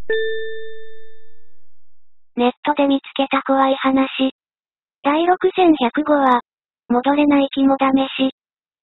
ネットで見つけた怖い話。第6105話、戻れない肝試し。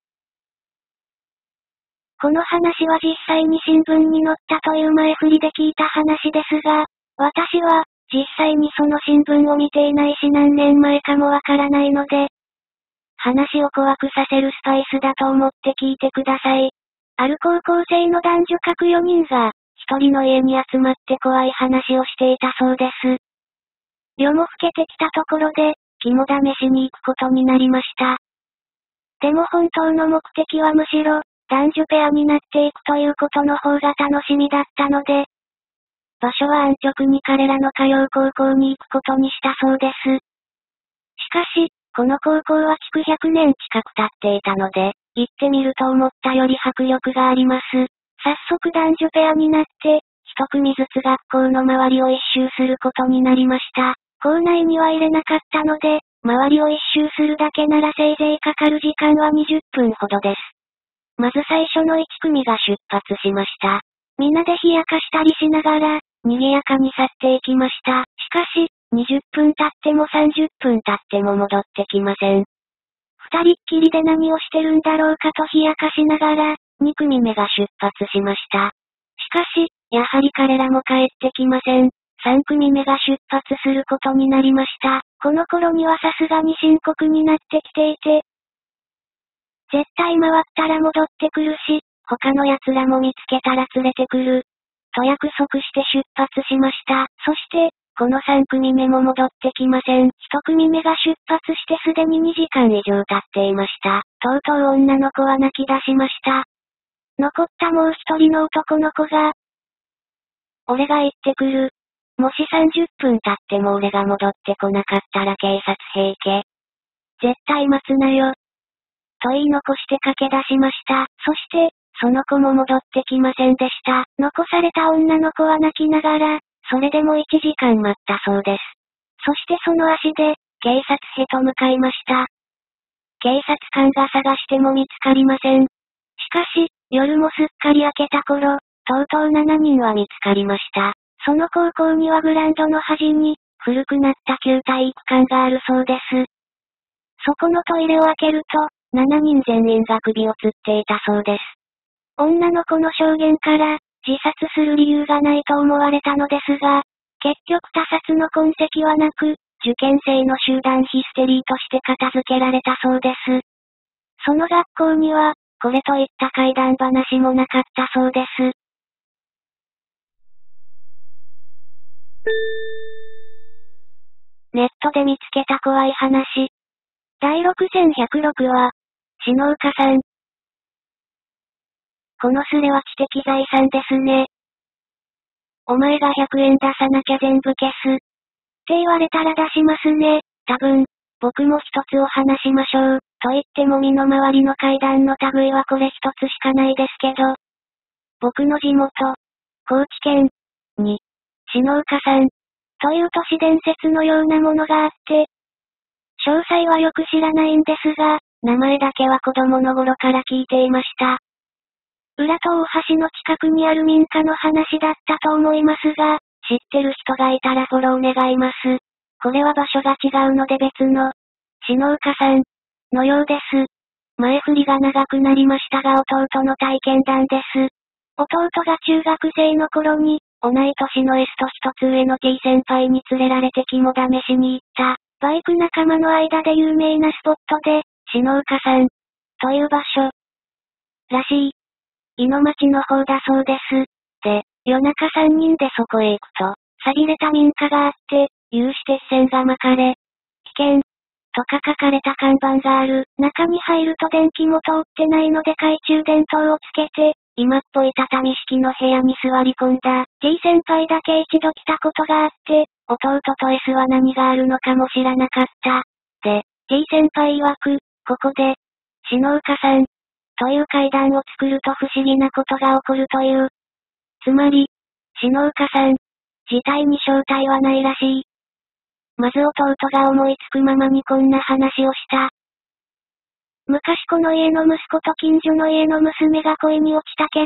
この話は実際に新聞に載ったという前振りで聞いた話ですが、私は、実際にその新聞を見ていないし何年前かもわからないので、話を怖くさせるスパイスだと思って聞いてください。ある高校生の男女各4人が、一人の家に集まって怖い話をしていたそうです。夜も更けてきたところで、肝試しに行くことになりました。でも本当の目的はむしろ、男女ペアになっていくということの方が楽しみだったので、場所は安直に彼らの通う高校に行くことにしたそうです。しかし、この高校は築100年近く経っていたので、行ってみると思ったより迫力があります。早速男女ペアになって、一組ずつ学校の周りを一周することになりました。校内には入れなかったので、周りを一周するだけならせいぜいかかる時間は20分ほどです。まず最初の1組が出発しました。皆で冷やかしたりしながら、賑やかに去っていきました。しかし、20分経っても30分経っても戻ってきません。二人っきりで何をしてるんだろうかと冷やかしながら、2組目が出発しました。しかし、やはり彼らも帰ってきません。3組目が出発することになりました。この頃にはさすがに深刻になってきていて、絶対回ったら戻ってくるし、他の奴らも見つけたら連れてくる。と約束して出発しました。そして、この3組目も戻ってきません。1組目が出発してすでに2時間以上経っていました。とうとう女の子は泣き出しました。残ったもう一人の男の子が、俺が行ってくる。もし30分経っても俺が戻ってこなかったら警察へ行け。絶対待つなよ。と言い残して駆け出しました。そして、その子も戻ってきませんでした。残された女の子は泣きながら、それでも1時間待ったそうです。そしてその足で、警察へと向かいました。警察官が探しても見つかりません。しかし、夜もすっかり明けた頃、とうとう7人は見つかりました。その高校にはグラウンドの端に、古くなった旧体育館があるそうです。そこのトイレを開けると、7人全員が首を吊っていたそうです。女の子の証言から、自殺する理由がないと思われたのですが、結局他殺の痕跡はなく、受験生の集団ヒステリーとして片付けられたそうです。その学校には、これといった怪談話もなかったそうです。ネットで見つけた怖い話。第6106話、篠岡さん。このスレは知的財産ですね。お前が100円出さなきゃ全部消す。って言われたら出しますね。多分、僕も一つお話しましょう。と言っても身の回りの怪談の類はこれ一つしかないですけど。僕の地元、高知県に、篠岡さん、という都市伝説のようなものがあって、詳細はよく知らないんですが、名前だけは子供の頃から聞いていました。浦と大橋の近くにある民家の話だったと思いますが、知ってる人がいたらフォロー願います。これは場所が違うので別の、篠岡さん、のようです。前振りが長くなりましたが弟の体験談です。弟が中学生の頃に、同い年の S と一つ上の T 先輩に連れられて肝試しに行った、バイク仲間の間で有名なスポットで、篠岡さん、という場所、らしい。井の町の方だそうです。で、夜中3人でそこへ行くと、寂れた民家があって、有刺鉄線が巻かれ、危険、とか書かれた看板がある。中に入ると電気も通ってないので懐中電灯をつけて、今っぽい畳式の部屋に座り込んだ。T 先輩だけ一度来たことがあって、弟と S は何があるのかも知らなかった。で、T 先輩曰く、ここで、篠岡さん、という階段を作ると不思議なことが起こるという。つまり、篠岡さん、自体に正体はないらしい。まず弟が思いつくままにこんな話をした。昔この家の息子と近所の家の娘が恋に落ちたけれど、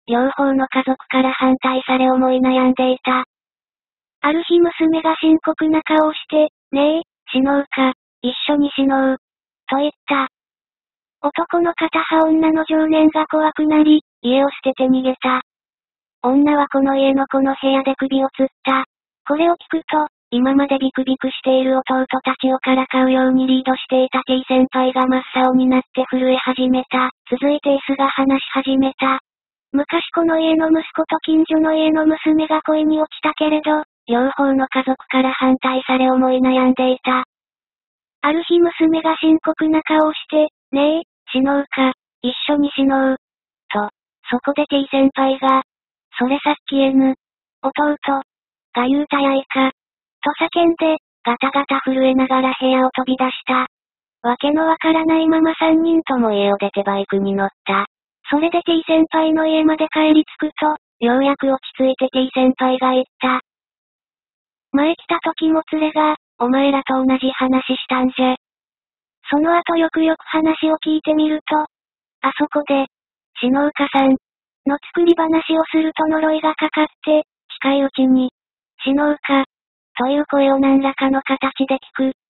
両方の家族から反対され思い悩んでいた。ある日娘が深刻な顔をして、ねえ、死のうか、一緒に死のう、と言った。男の片派女の情念が怖くなり、家を捨てて逃げた。女はこの家のこの部屋で首を吊った。これを聞くと、今までビクビクしている弟たちをからかうようにリードしていた T 先輩が真っ青になって震え始めた。続いて S が話し始めた。昔この家の息子と近所の家の娘が恋に落ちたけれど、両方の家族から反対され思い悩んでいた。ある日娘が深刻な顔をして、ねえ、死のうか、一緒に死のう。と、そこで T 先輩が、それさっき N、弟、が言うたやいか、と叫んで、ガタガタ震えながら部屋を飛び出した。わけのわからないまま3人とも家を出てバイクに乗った。それで T 先輩の家まで帰り着くと、ようやく落ち着いて T 先輩が言った。前来た時も連れが、お前らと同じ話したんじゃ。その後よくよく話を聞いてみると、あそこで、死のうかさん、の作り話をすると呪いがかかって、近いうちに、死のうか、という声を何らかの形で聞く。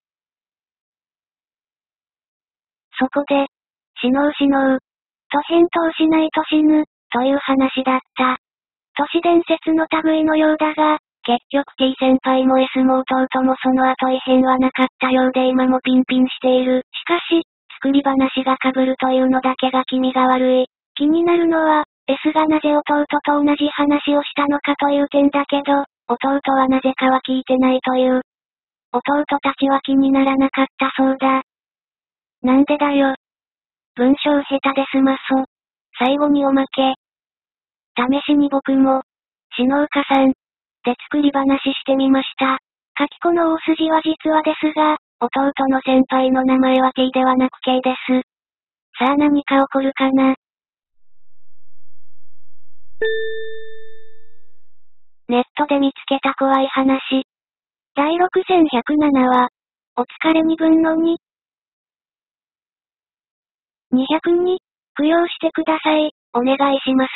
そこで、死のう死のう、と返答しないと死ぬ、という話だった。都市伝説の類のようだが、結局 T 先輩も S も弟もその後異変はなかったようで今もピンピンしている。しかし、作り話が被るというのだけが気味が悪い。気になるのは、S がなぜ弟と同じ話をしたのかという点だけど、弟はなぜかは聞いてないという。弟たちは気にならなかったそうだ。なんでだよ。文章下手で済まそう。最後におまけ。試しに僕も、死のうかさん、で作り話してみました。書き子の大筋は実はですが、弟の先輩の名前は T ではなく K です。さあ何か起こるかな。ネットで見つけた怖い話。第6107話、お疲れ2分の2。202、供養してください、お願いします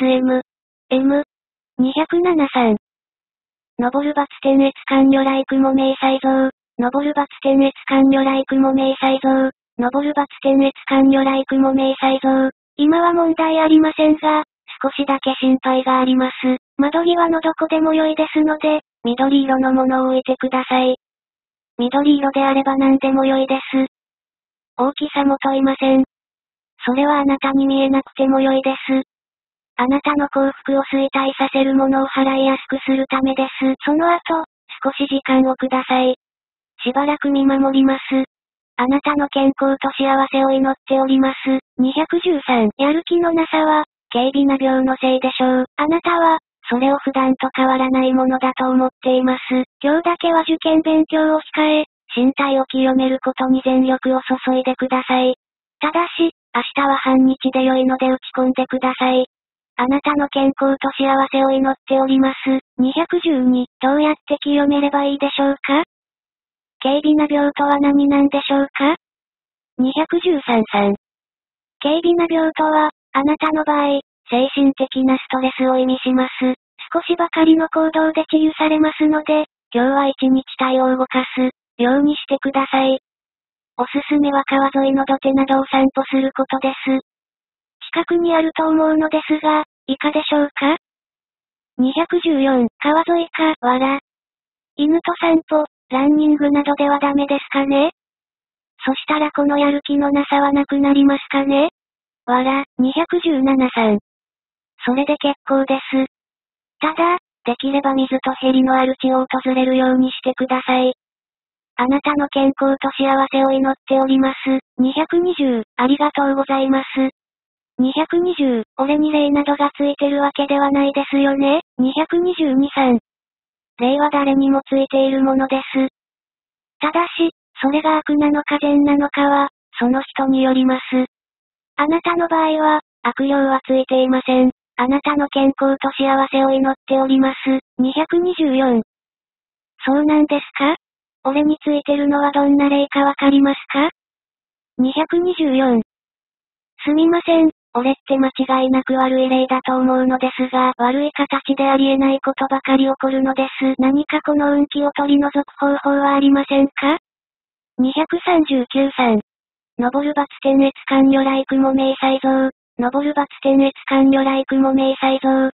M。207 3。登るバツ点越間如来雲明細像。登るバツ点越間如来雲明細像。登るバツ点越間如来雲明細像。今は問題ありませんが、少しだけ心配があります。窓際のどこでも良いですので、緑色のものを置いてください。緑色であれば何でも良いです。大きさも問いません。それはあなたに見えなくても良いです。あなたの幸福を衰退させるものを払いやすくするためです。その後、少し時間をください。しばらく見守ります。あなたの健康と幸せを祈っております。213、やる気のなさは、軽微な病のせいでしょう。あなたは、それを普段と変わらないものだと思っています。今日だけは受験勉強を控え、身体を清めることに全力を注いでください。ただし、明日は半日で良いので打ち込んでください。あなたの健康と幸せを祈っております。212、どうやって清めればいいでしょうか？軽微な病とは何なんでしょうか？ 213 3。軽微な病とは、あなたの場合、精神的なストレスを意味します。少しばかりの行動で治癒されますので、今日は一日体を動かすようにしてください。おすすめは川沿いの土手などを散歩することです。近くにあると思うのですが、いかでしょうか？ 214、川沿いか、わら。犬と散歩、ランニングなどではダメですかね？そしたらこのやる気のなさはなくなりますかね？わら、217 3。それで結構です。ただ、できれば水とヘリのある地を訪れるようにしてください。あなたの健康と幸せを祈っております。220、ありがとうございます。220、俺に霊などがついてるわけではないですよね。222 3。霊は誰にもついているものです。ただし、それが悪なのか善なのかは、その人によります。あなたの場合は、悪霊はついていません。あなたの健康と幸せを祈っております。224。そうなんですか？俺についてるのはどんな霊かわかりますか？ 224。すみません、 俺って間違いなく悪い例だと思うのですが、悪い形でありえないことばかり起こるのです。何かこの運気を取り除く方法はありませんか？ 239 3。登る×天越観如来雲明細像。登る×天越観如来雲明細像。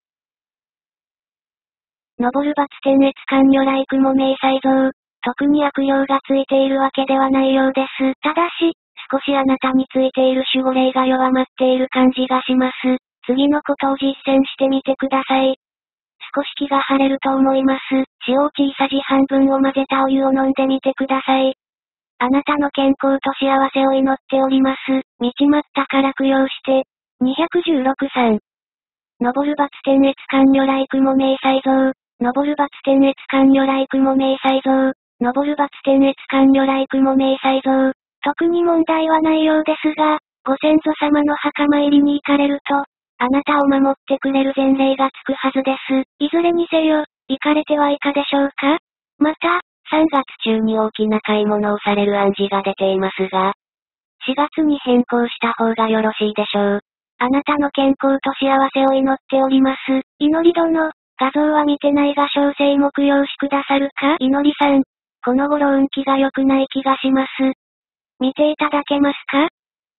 登る×天越観如来雲明細像。特に悪用がついているわけではないようです。ただし、少しあなたについている守護霊が弱まっている感じがします。次のことを実践してみてください。少し気が晴れると思います。塩を小さじ半分を混ぜたお湯を飲んでみてください。あなたの健康と幸せを祈っております。道まったから供養して。216 3。登る×天越観如来雲明細像。登る×天越観如来雲明細像。登る×天越観如来雲明細像。特に問題はないようですが、ご先祖様の墓参りに行かれると、あなたを守ってくれる前例がつくはずです。いずれにせよ、行かれてはいかでしょうか？また、3月中に大きな買い物をされる暗示が出ていますが、4月に変更した方がよろしいでしょう。あなたの健康と幸せを祈っております。祈り殿、画像は見てないが小生も供養しくださるか？祈りさん。この頃運気が良くない気がします。見ていただけますか？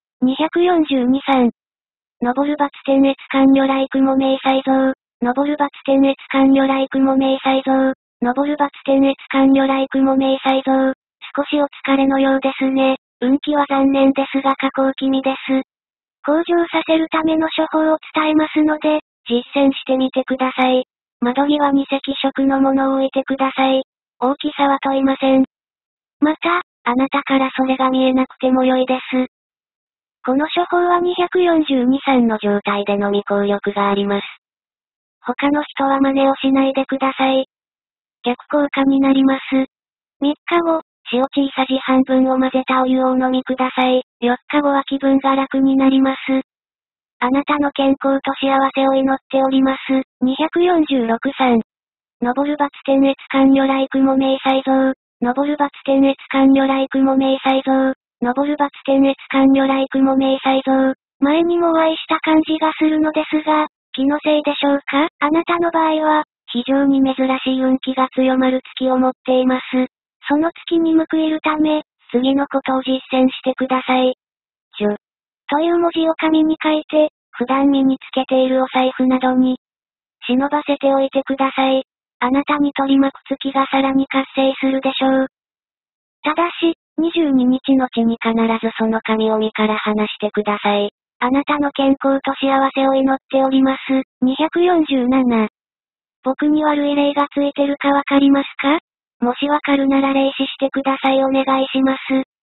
242 3。登る×天越観如来雲明細像。登る×天越観如来雲明細像。登る×天越観如来雲明細像。少しお疲れのようですね。運気は残念ですが下降気味です。向上させるための処方を伝えますので、実践してみてください。窓際に赤色のものを置いてください。大きさは問いません。また、あなたからそれが見えなくても良いです。この処方は242 3の状態でのみ効力があります。他の人は真似をしないでください。逆効果になります。3日後、塩小さじ半分を混ぜたお湯をお飲みください。4日後は気分が楽になります。あなたの健康と幸せを祈っております。246 3。登る×天越観如来雲明細像。登る×天越観如来雲明細像。登る×天越観如来雲明細像。前にもお会いした感じがするのですが、気のせいでしょうか？あなたの場合は、非常に珍しい運気が強まる月を持っています。その月に報いるため、次のことを実践してください。という文字を紙に書いて、普段身につけているお財布などに、忍ばせておいてください。あなたに取り巻く月がさらに活性するでしょう。ただし、22日のちに必ずその紙を身から離してください。あなたの健康と幸せを祈っております。247。僕に悪い霊がついてるかわかりますか？もしわかるなら霊視してください。お願いします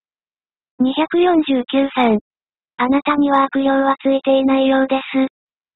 。249 3。あなたには悪霊はついていないようです。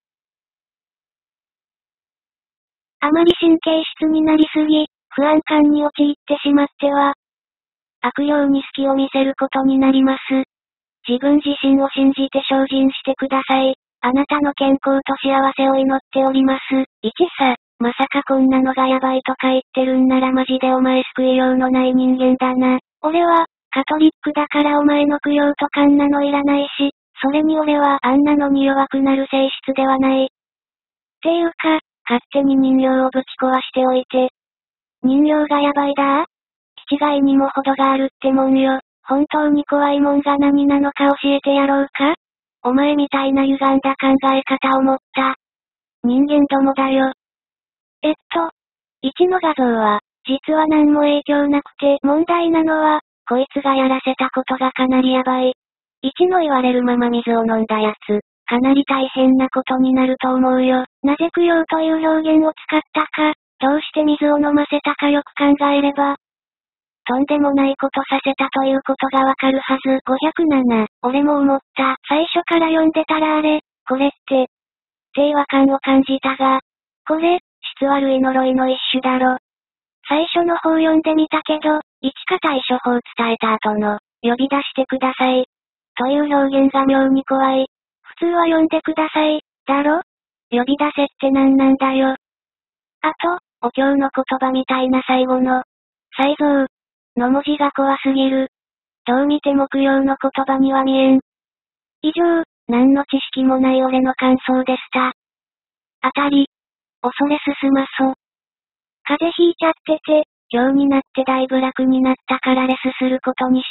あまり神経質になりすぎ、不安感に陥ってしまっては、悪霊に隙を見せることになります。自分自身を信じて精進してください。あなたの健康と幸せを祈っております。1さ、まさかこんなのがやばいとか言ってるんならマジでお前救いようのない人間だな。俺は、カトリックだからお前の供養とかんなのいらないし、それに俺はあんなのに弱くなる性質ではない。っていうか、勝手に人形をぶち壊しておいて。人形がやばいだ？気違いにも程があるってもんよ。本当に怖いもんが何なのか教えてやろうか？お前みたいな歪んだ考え方を持った。人間どもだよ。1の画像は、実は何も影響なくて問題なのは、こいつがやらせたことがかなりやばい。1の言われるまま水を飲んだやつ、かなり大変なことになると思うよ。なぜ供養という表現を使ったか、どうして水を飲ませたかよく考えれば、とんでもないことさせたということがわかるはず。507、俺も思った。最初から読んでたらあれ、これって、違和感を感じたが、これ、質悪い呪いの一種だろ。最初の方読んでみたけど、一か対処法伝えた後の、呼び出してください。という表現が妙に怖い。普通は読んでください、だろ？呼び出せって何なんだよ。あと、お経の言葉みたいな最後の、再造の文字が怖すぎる。どう見ても供養の言葉には見えん。以上、 何の知識もない俺の感想でした。当たり。恐れ進まそ。風邪ひいちゃってて、今日になってだいぶ楽になったからレスすることにした。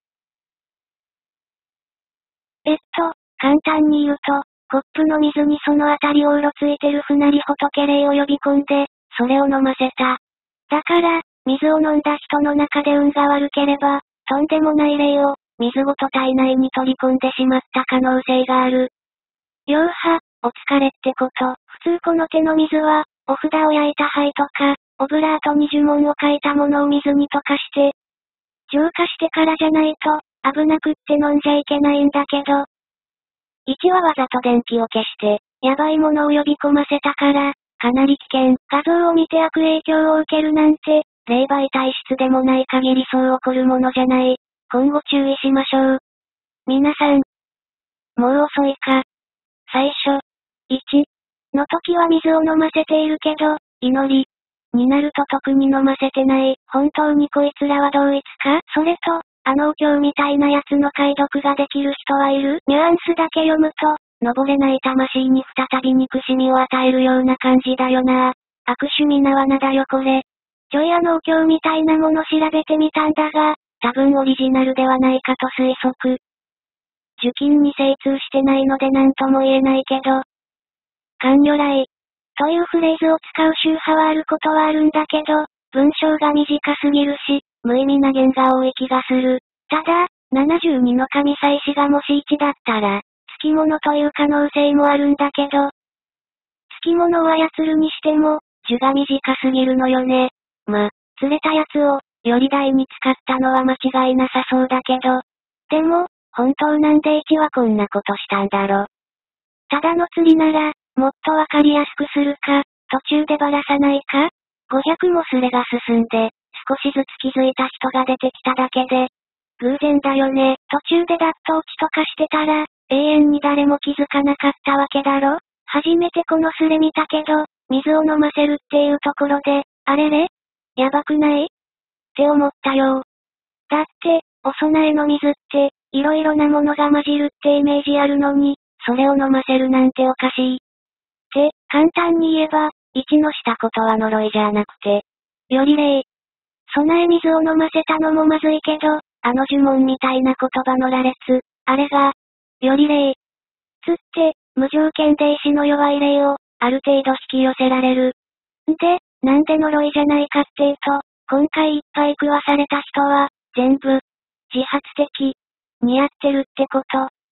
簡単に言うと、コップの水にそのあたりをうろついてる船り仏霊を呼び込んで、それを飲ませた。だから、水を飲んだ人の中で運が悪ければ、とんでもない霊を、水ごと体内に取り込んでしまった可能性がある。ようは、お疲れってこと。普通この手の水は、お札を焼いた灰とか、オブラートに呪文を書いたものを水に溶かして、浄化してからじゃないと、危なくって飲んじゃいけないんだけど。1はわざと電気を消して、やばいものを呼び込ませたから、かなり危険。画像を見て悪影響を受けるなんて、霊媒体質でもない限りそう起こるものじゃない。今後注意しましょう。皆さん。もう遅いか。最初。1の時は水を飲ませているけど、祈り。になると特に飲ませてない。本当にこいつらは同一か？それと、お経みたいなやつの解読ができる人はいる？ニュアンスだけ読むと、登れない魂に再び憎しみを与えるような感じだよな。悪趣味な罠だよこれ。ちょいお経みたいなもの調べてみたんだが、多分オリジナルではないかと推測。受金に精通してないので何とも言えないけど。観如来。というフレーズを使う宗派はあることはあるんだけど、文章が短すぎるし、無意味な言が多い気がする。ただ、72の神祭司がもし1だったら、付き物という可能性もあるんだけど、付き物を操るにしても、呪が短すぎるのよね。釣れたやつを、より台に使ったのは間違いなさそうだけど。でも、本当なんで1はこんなことしたんだろ。ただの釣りなら、もっとわかりやすくするか、途中でばらさないか？ 500 もスレが進んで、少しずつ気づいた人が出てきただけで。偶然だよね。途中で脱頭地とかしてたら、永遠に誰も気づかなかったわけだろ？初めてこのスレ見たけど、水を飲ませるっていうところで、あれれ？やばくない？って思ったよ。だって、お供えの水って、いろいろなものが混じるってイメージあるのに、それを飲ませるなんておかしい。簡単に言えば、1のしたことは呪いじゃなくて、より霊。供え水を飲ませたのもまずいけど、呪文みたいな言葉の羅列、あれが、より霊。つって、無条件で意志の弱い霊を、ある程度引き寄せられる。で、なんで呪いじゃないかっていうと、今回いっぱい食わされた人は、全部、自発的、にやってるってこと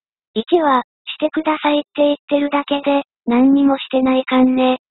。1は、してくださいって言ってるだけで、何にもしてないかんね。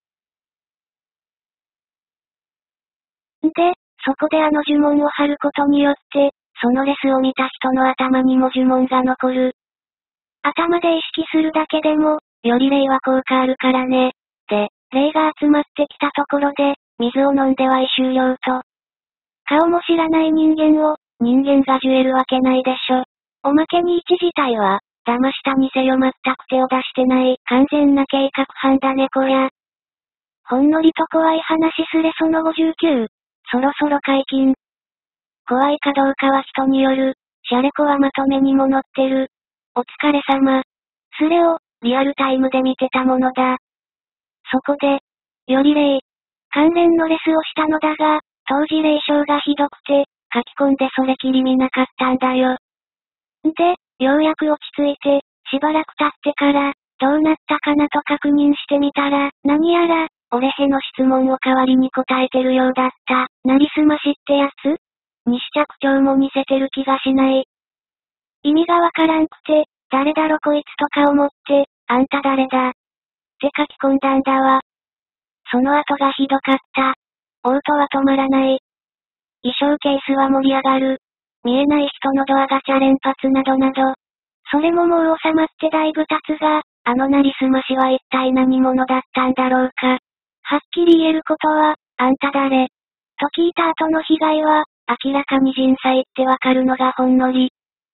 で、そこで呪文を貼ることによって、そのレスを見た人の頭にも呪文が残る。頭で意識するだけでも、より霊は効果あるからね。で、霊が集まってきたところで、水を飲んでは終了と。顔も知らない人間を、人間がジュエるわけないでしょ。おまけに1自体は、騙したにせよ全く手を出してない、完全な計画犯だねこりゃ。ほんのりと怖い話すれその59。そろそろ解禁。怖いかどうかは人による。シャレコはまとめにも載ってる。お疲れ様。スレを、リアルタイムで見てたものだ。そこで、より霊。関連のレスをしたのだが、当時霊障がひどくて、書き込んでそれきり見なかったんだよ。で、ようやく落ち着いて、しばらく経ってから、どうなったかなと確認してみたら、何やら、俺への質問を代わりに答えてるようだった。なりすましってやつ？に試着帳も似せてる気がしない。意味がわからんくて、誰だろこいつとか思って、あんた誰だ？って書き込んだんだわ。その後がひどかった。嘔吐は止まらない。衣装ケースは盛り上がる。見えない人のドアガチャ連発などなど。それももう収まってだいぶ経つが、なりすましは一体何者だったんだろうか。はっきり言えることは、あんた誰？と聞いた後の被害は、明らかに人災ってわかるのがほんのり。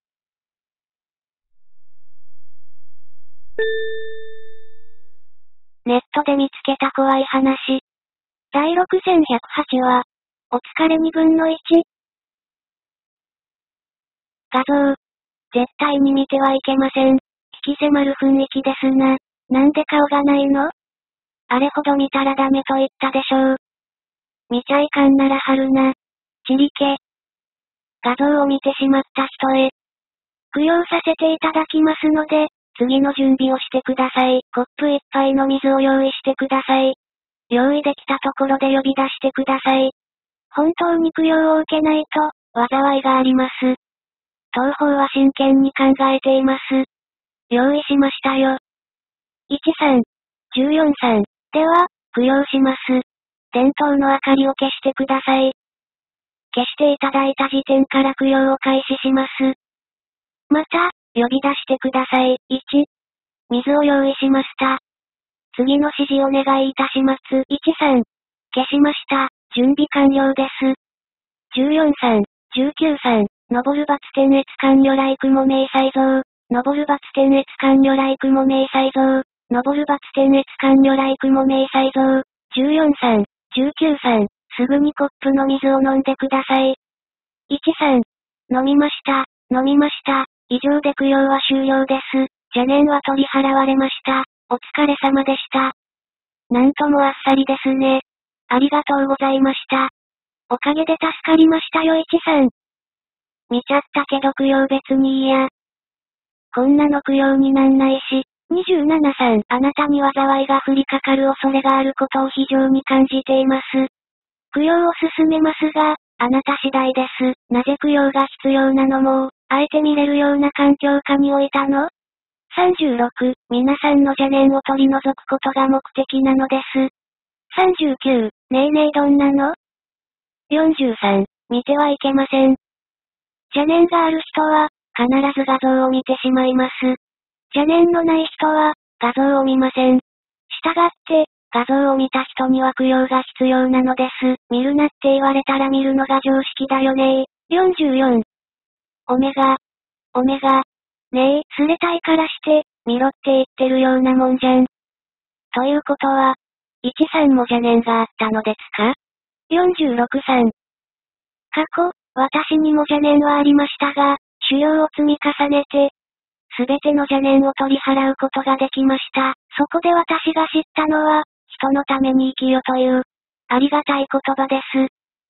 ネットで見つけた怖い話。第6108話、お疲れ2分の1。画像。絶対に見てはいけません。 引き迫る雰囲気ですな。なんで顔がないの？あれほど見たらダメと言ったでしょう。見ちゃいかんなら貼るな。ちりけ。画像を見てしまった人へ。供養させていただきますので、次の準備をしてください。コップ一杯の水を用意してください。用意できたところで呼び出してください。本当に供養を受けないと、災いがあります。当方は真剣に考えています。用意しましたよ。13、14、3。では、供養します。電灯の明かりを消してください。消していただいた時点から供養を開始します。また、呼び出してください。1、水を用意しました。次の指示お願いいたします。13、消しました。準備完了です。14、3、19、3、登る×点越完了来雲明細像。登る×点越完了来雲明細像。登る×点越完了来雲明細像。14、3、19、3、すぐにコップの水を飲んでください。13、飲みました。飲みました。以上で供養は終了です。邪念は取り払われました。お疲れ様でした。なんともあっさりですね。ありがとうございました。おかげで助かりましたよ13。見ちゃったけど供養別にいいや。こんなの供養になんないし。27、3、あなたに災いが降りかかる恐れがあることを非常に感じています。供養を進めますが、あなた次第です。なぜ供養が必要なのも、あえて見れるような環境下に置いたの？ 36、皆さんの邪念を取り除くことが目的なのです。39、ねえねえどんなの？ 43、見てはいけません。邪念がある人は、必ず画像を見てしまいます。邪念のない人は、画像を見ません。したがって、画像を見た人には供養が必要なのです。見るなって言われたら見るのが常識だよね44。オメガ。オメガ。ねえ、すれたいからして、見ろって言ってるようなもんじゃん。ということは、13も邪念があったのですか？ 46、3。過去、私にも邪念はありましたが、修行を積み重ねて、すべての邪念を取り払うことができました。そこで私が知ったのは、人のために生きよという、ありがたい言葉です。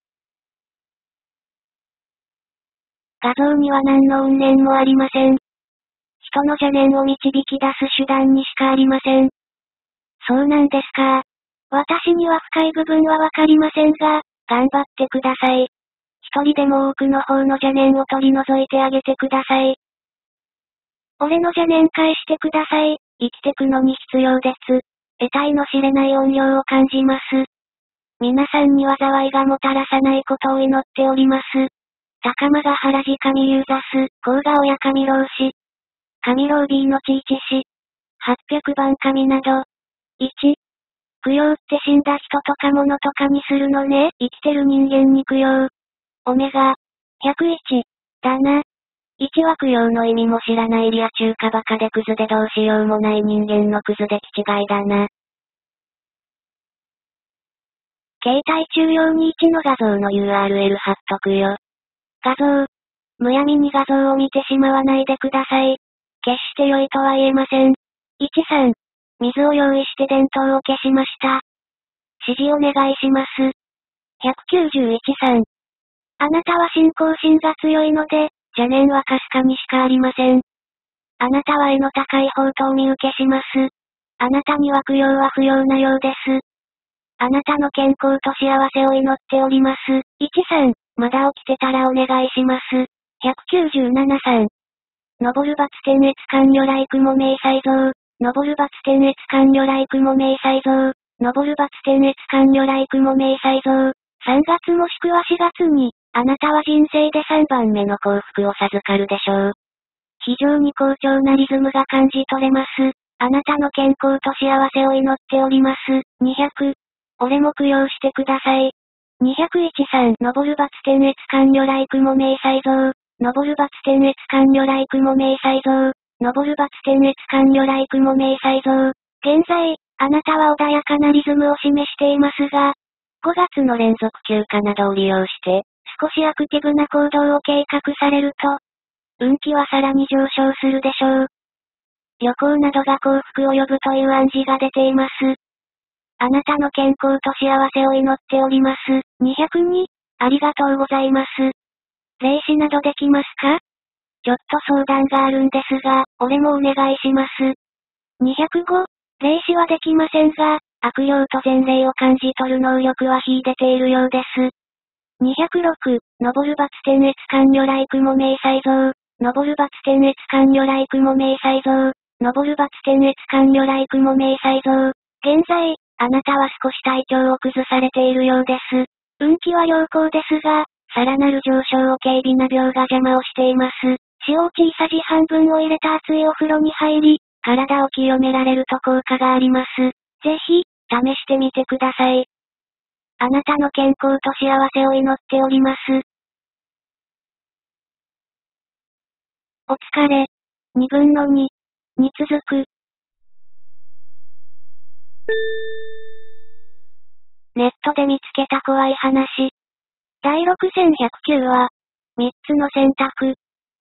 画像には何の怨念もありません。人の邪念を導き出す手段にしかありません。そうなんですか。私には深い部分はわかりませんが、頑張ってください。一人でも多くの方の邪念を取り除いてあげてください。俺の邪念返してください。生きてくのに必要です。得体の知れない怨霊を感じます。皆さんに災いがもたらさないことを祈っております。高間が原寺神ユーザス、甲賀親神老師。神老 B のちいちし。800番神など。1、供養って死んだ人とか物とかにするのね。生きてる人間に供養。オメガ。101。だな。1は供養の意味も知らないリア中華バカでクズでどうしようもない人間のクズで気違いだな。携帯中用に1の画像の URL 貼っとくよ。画像。むやみに画像を見てしまわないでください。決して良いとは言えません。13。水を用意して電灯を消しました。指示お願いします。191、3。あなたは信仰心が強いので、邪念はかすかにしかありません。あなたは絵の高い方とお見受けします。あなたには供養は不要なようです。あなたの健康と幸せを祈っております。13、まだ起きてたらお願いします。197、3。登る×点越完了来雲明細像。登る×点越完了来雲明細像。登る×点越完了来雲明細像。3月もしくは4月に、あなたは人生で3番目の幸福を授かるでしょう。非常に好調なリズムが感じ取れます。あなたの健康と幸せを祈っております。200。俺も供養してください。201、3。登る×点越完了来雲明細像。登る×点越完了来雲明細像。登る×点越完了来雲明細像。現在、あなたは穏やかなリズムを示していますが、5月の連続休暇などを利用して、少しアクティブな行動を計画されると、運気はさらに上昇するでしょう。 旅行などが幸福を呼ぶという暗示が出ています。あなたの健康と幸せを祈っております。202、ありがとうございます。霊視などできますか？ちょっと相談があるんですが、俺もお願いします。205、霊視はできませんが、悪霊と前霊を感じ取る能力は秀でているようです。206、登るバツ天越観如来雲明細像。登るバツ天越観如来雲明細像。登るバツ天越観如来雲明細像。現在、あなたは少し体調を崩されているようです。運気は良好ですが、さらなる上昇を軽微な病が邪魔をしています。塩を小さじ半分を入れた熱いお風呂に入り、体を清められると効果があります。ぜひ、試してみてください。あなたの健康と幸せを祈っております。お疲れ。2分の2に続く。ネットで見つけた怖い話。第6109話、3つの選択。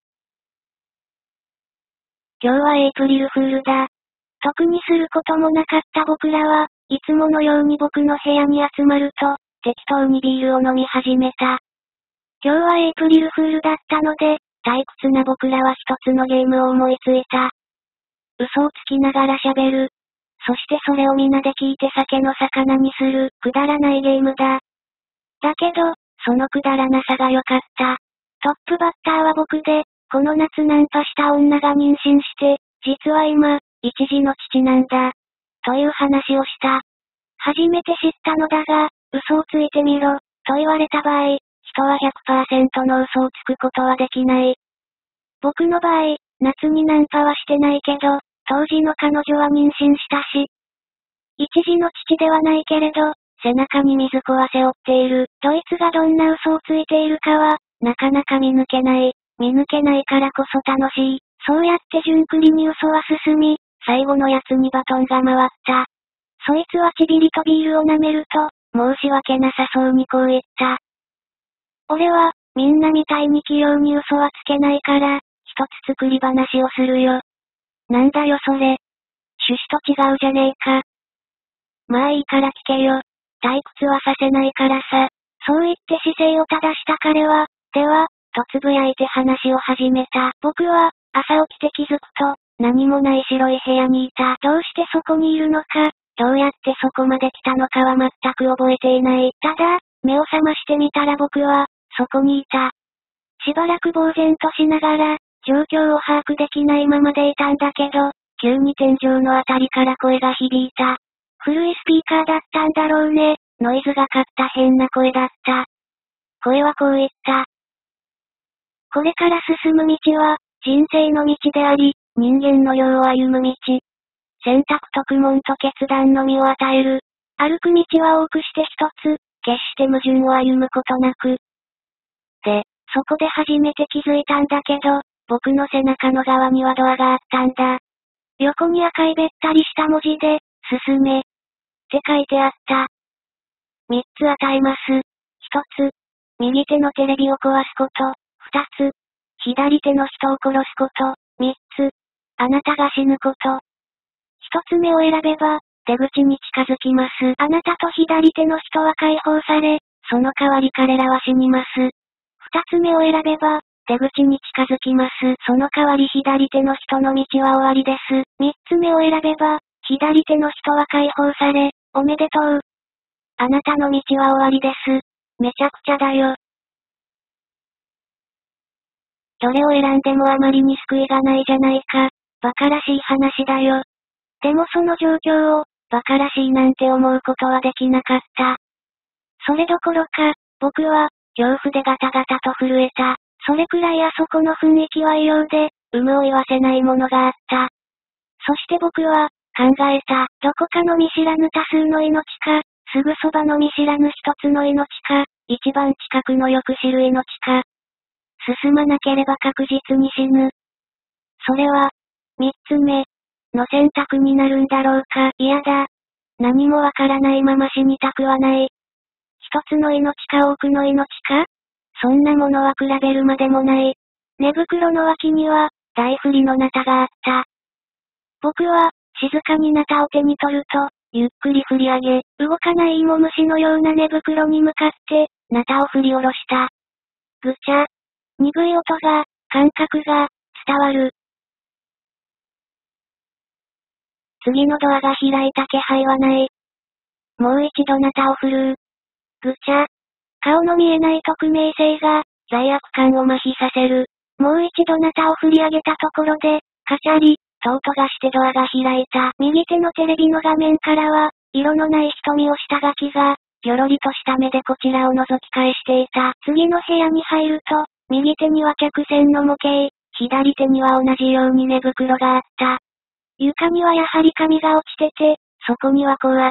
今日はエイプリルフールだ。特にすることもなかった僕らは、いつものように僕の部屋に集まると、適当にビールを飲み始めた。今日はエイプリルフールだったので、退屈な僕らは一つのゲームを思いついた。嘘をつきながら喋る。そしてそれを皆で聞いて酒の魚にする、くだらないゲームだ。だけど、そのくだらなさが良かった。トップバッターは僕で、この夏ナンパした女が妊娠して、実は今、一児の父なんだ。という話をした。初めて知ったのだが、嘘をついてみろ、と言われた場合、人は 100% の嘘をつくことはできない。僕の場合、夏にナンパはしてないけど、当時の彼女は妊娠したし。一児の父ではないけれど、背中に水子は背負っている。どいつがどんな嘘をついているかは、なかなか見抜けない。見抜けないからこそ楽しい。そうやって順繰りに嘘は進み、最後のやつにバトンが回った。そいつはちびりとビールを舐めると、申し訳なさそうにこう言った。俺は、みんなみたいに器用に嘘はつけないから、一つ作り話をするよ。なんだよそれ。趣旨と違うじゃねえか。まあいいから聞けよ。退屈はさせないからさ。そう言って姿勢を正した彼は、では、とつぶやいて話を始めた。僕は、朝起きて気づくと、何もない白い部屋にいた。どうしてそこにいるのか、どうやってそこまで来たのかは全く覚えていない。ただ、目を覚ましてみたら僕は、そこにいた。しばらく呆然としながら、状況を把握できないままでいたんだけど、急に天井のあたりから声が響いた。古いスピーカーだったんだろうね。ノイズがかった変な声だった。声はこう言った。これから進む道は、人生の道であり、人間の世を歩む道。選択と苦悶と決断のみを与える。歩く道は多くして一つ、決して矛盾を歩むことなく。で、そこで初めて気づいたんだけど、僕の背中の側にはドアがあったんだ。横に赤いべったりした文字で、進め。って書いてあった。3つ与えます。1つ、右手のテレビを壊すこと。2つ、左手の人を殺すこと。3つ、あなたが死ぬこと。1つ目を選べば、出口に近づきます。あなたと左手の人は解放され、その代わり彼らは死にます。2つ目を選べば、出口に近づきます。その代わり左手の人の道は終わりです。3つ目を選べば、左手の人は解放され、おめでとう。あなたの道は終わりです。めちゃくちゃだよ。どれを選んでもあまりに救いがないじゃないか。馬鹿らしい話だよ。でもその状況を、馬鹿らしいなんて思うことはできなかった。それどころか、僕は、恐怖でガタガタと震えた。それくらいあそこの雰囲気は異様で、有無を言わせないものがあった。そして僕は、考えた。どこかの見知らぬ多数の命か、すぐそばの見知らぬ一つの命か、一番近くのよく知る命か。進まなければ確実に死ぬ。それは、三つ目の選択になるんだろうか。嫌だ。何もわからないまま死にたくはない。一つの命か多くの命か？そんなものは比べるまでもない。寝袋の脇には、大振りのナタがあった。 僕は、静かにナタを手に取ると、ゆっくり振り上げ、動かない芋虫のような寝袋に向かって、ナタを振り下ろした。ぐちゃ。鈍い音が、感覚が、伝わる。次のドアが開いた気配はない。もう一度ナタを振るう。ぐちゃ。顔の見えない匿名性が、罪悪感を麻痺させる。もう一度ナタを振り上げたところで、カチャリ、と音がしてドアが開いた。右手のテレビの画面からは、色のない瞳をしたガキが、ぎょろりとした目でこちらを覗き返していた。次の部屋に入ると、右手には客船の模型、左手には同じように寝袋があった。床にはやはり紙が落ちてて、そこにはこうあった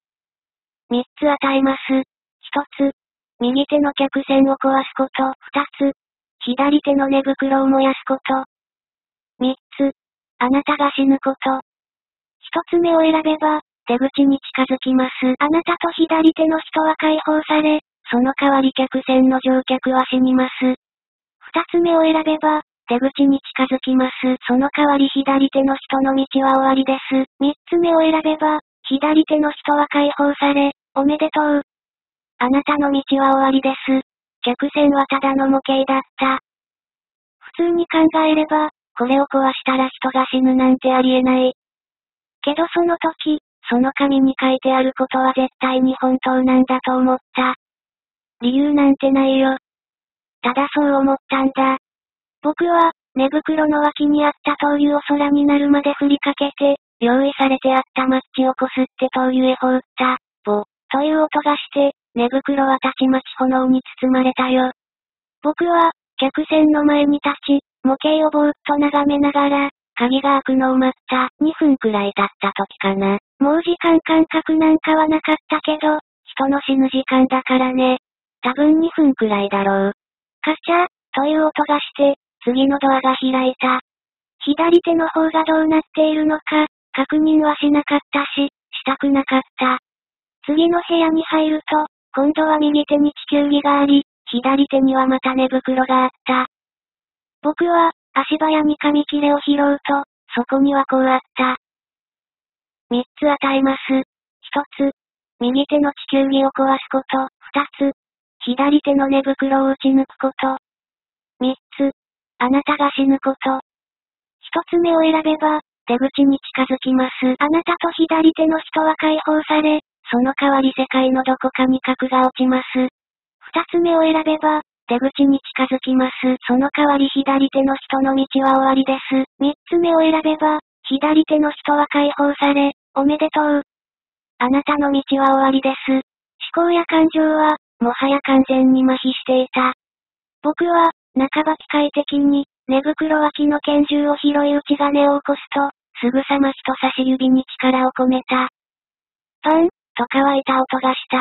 。3つ与えます。1つ。右手の客船を壊すこと。2つ。左手の寝袋を燃やすこと。3つ。あなたが死ぬこと。1つ目を選べば、出口に近づきます。あなたと左手の人は解放され、その代わり客船の乗客は死にます。2つ目を選べば、出口に近づきます。その代わり左手の人の道は終わりです。3つ目を選べば、左手の人は解放され、おめでとう。あなたの道は終わりです。客船はただの模型だった。普通に考えれば、これを壊したら人が死ぬなんてありえない。けどその時、その紙に書いてあることは絶対に本当なんだと思った。理由なんてないよ。ただそう思ったんだ。僕は、寝袋の脇にあった灯油を空になるまで振りかけて、用意されてあったマッチをこすって灯油へ放った。ボ、という音がして、寝袋はたちまち炎に包まれたよ。僕は、客船の前に立ち、模型をぼーっと眺めながら、鍵が開くのを待った。2分くらい経った時かな。もう時間感覚なんかはなかったけど、人の死ぬ時間だからね。多分2分くらいだろう。カチャー、という音がして、次のドアが開いた。左手の方がどうなっているのか、確認はしなかったし、したくなかった。次の部屋に入ると、今度は右手に地球儀があり、左手にはまた寝袋があった。僕は、足早に紙切れを拾うと、そこにはこうあった。3つ与えます。1つ、右手の地球儀を壊すこと。2つ、左手の寝袋を打ち抜くこと。3つ、あなたが死ぬこと。1つ目を選べば、出口に近づきます。あなたと左手の人は解放され、その代わり世界のどこかに核が落ちます。2つ目を選べば、出口に近づきます。その代わり左手の人の道は終わりです。3つ目を選べば、左手の人は解放され、おめでとう。あなたの道は終わりです。思考や感情は、もはや完全に麻痺していた。僕は、半ば機械的に、寝袋脇の拳銃を拾い撃ち金を起こすと、すぐさま人差し指に力を込めた。パン、と乾いた音がした。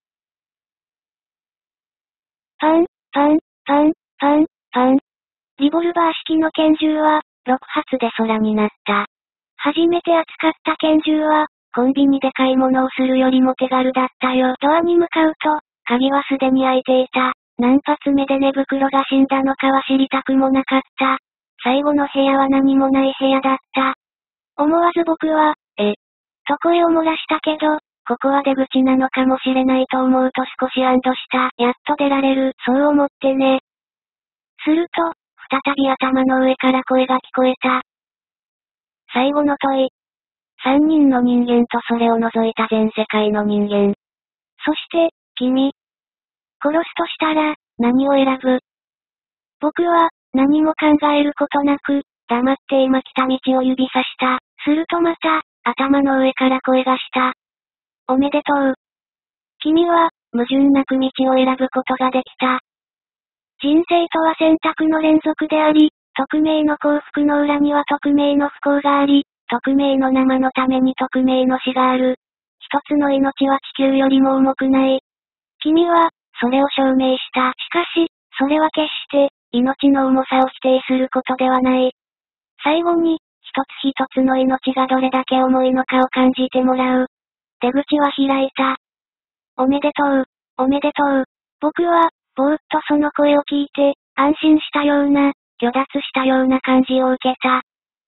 パン、パン、パン、パン、パン。リボルバー式の拳銃は、6発で空になった。初めて扱った拳銃は、コンビニで買い物をするよりも手軽だったよ。ドアに向かうと、鍵はすでに開いていた。何発目で寝袋が死んだのかは知りたくもなかった。最後の部屋は何もない部屋だった。思わず僕は、と声を漏らしたけど、ここは出口なのかもしれないと思うと少し安堵した。やっと出られる。そう思ってね。すると、再び頭の上から声が聞こえた。最後の問い。3人の人間とそれを除いた全世界の人間。そして、君。殺すとしたら、何を選ぶ？僕は、何も考えることなく、黙って今来た道を指さした。するとまた、頭の上から声がした。おめでとう。君は、矛盾なく道を選ぶことができた。人生とは選択の連続であり、匿名の幸福の裏には匿名の不幸があり、匿名の生のために匿名の死がある。一つの命は地球よりも重くない。君は、それを証明した。しかし、それは決して、命の重さを否定することではない。最後に、一つ一つの命がどれだけ重いのかを感じてもらう。出口は開いた。おめでとう、おめでとう。僕は、ぼーっとその声を聞いて、安心したような、虚脱したような感じを受けた。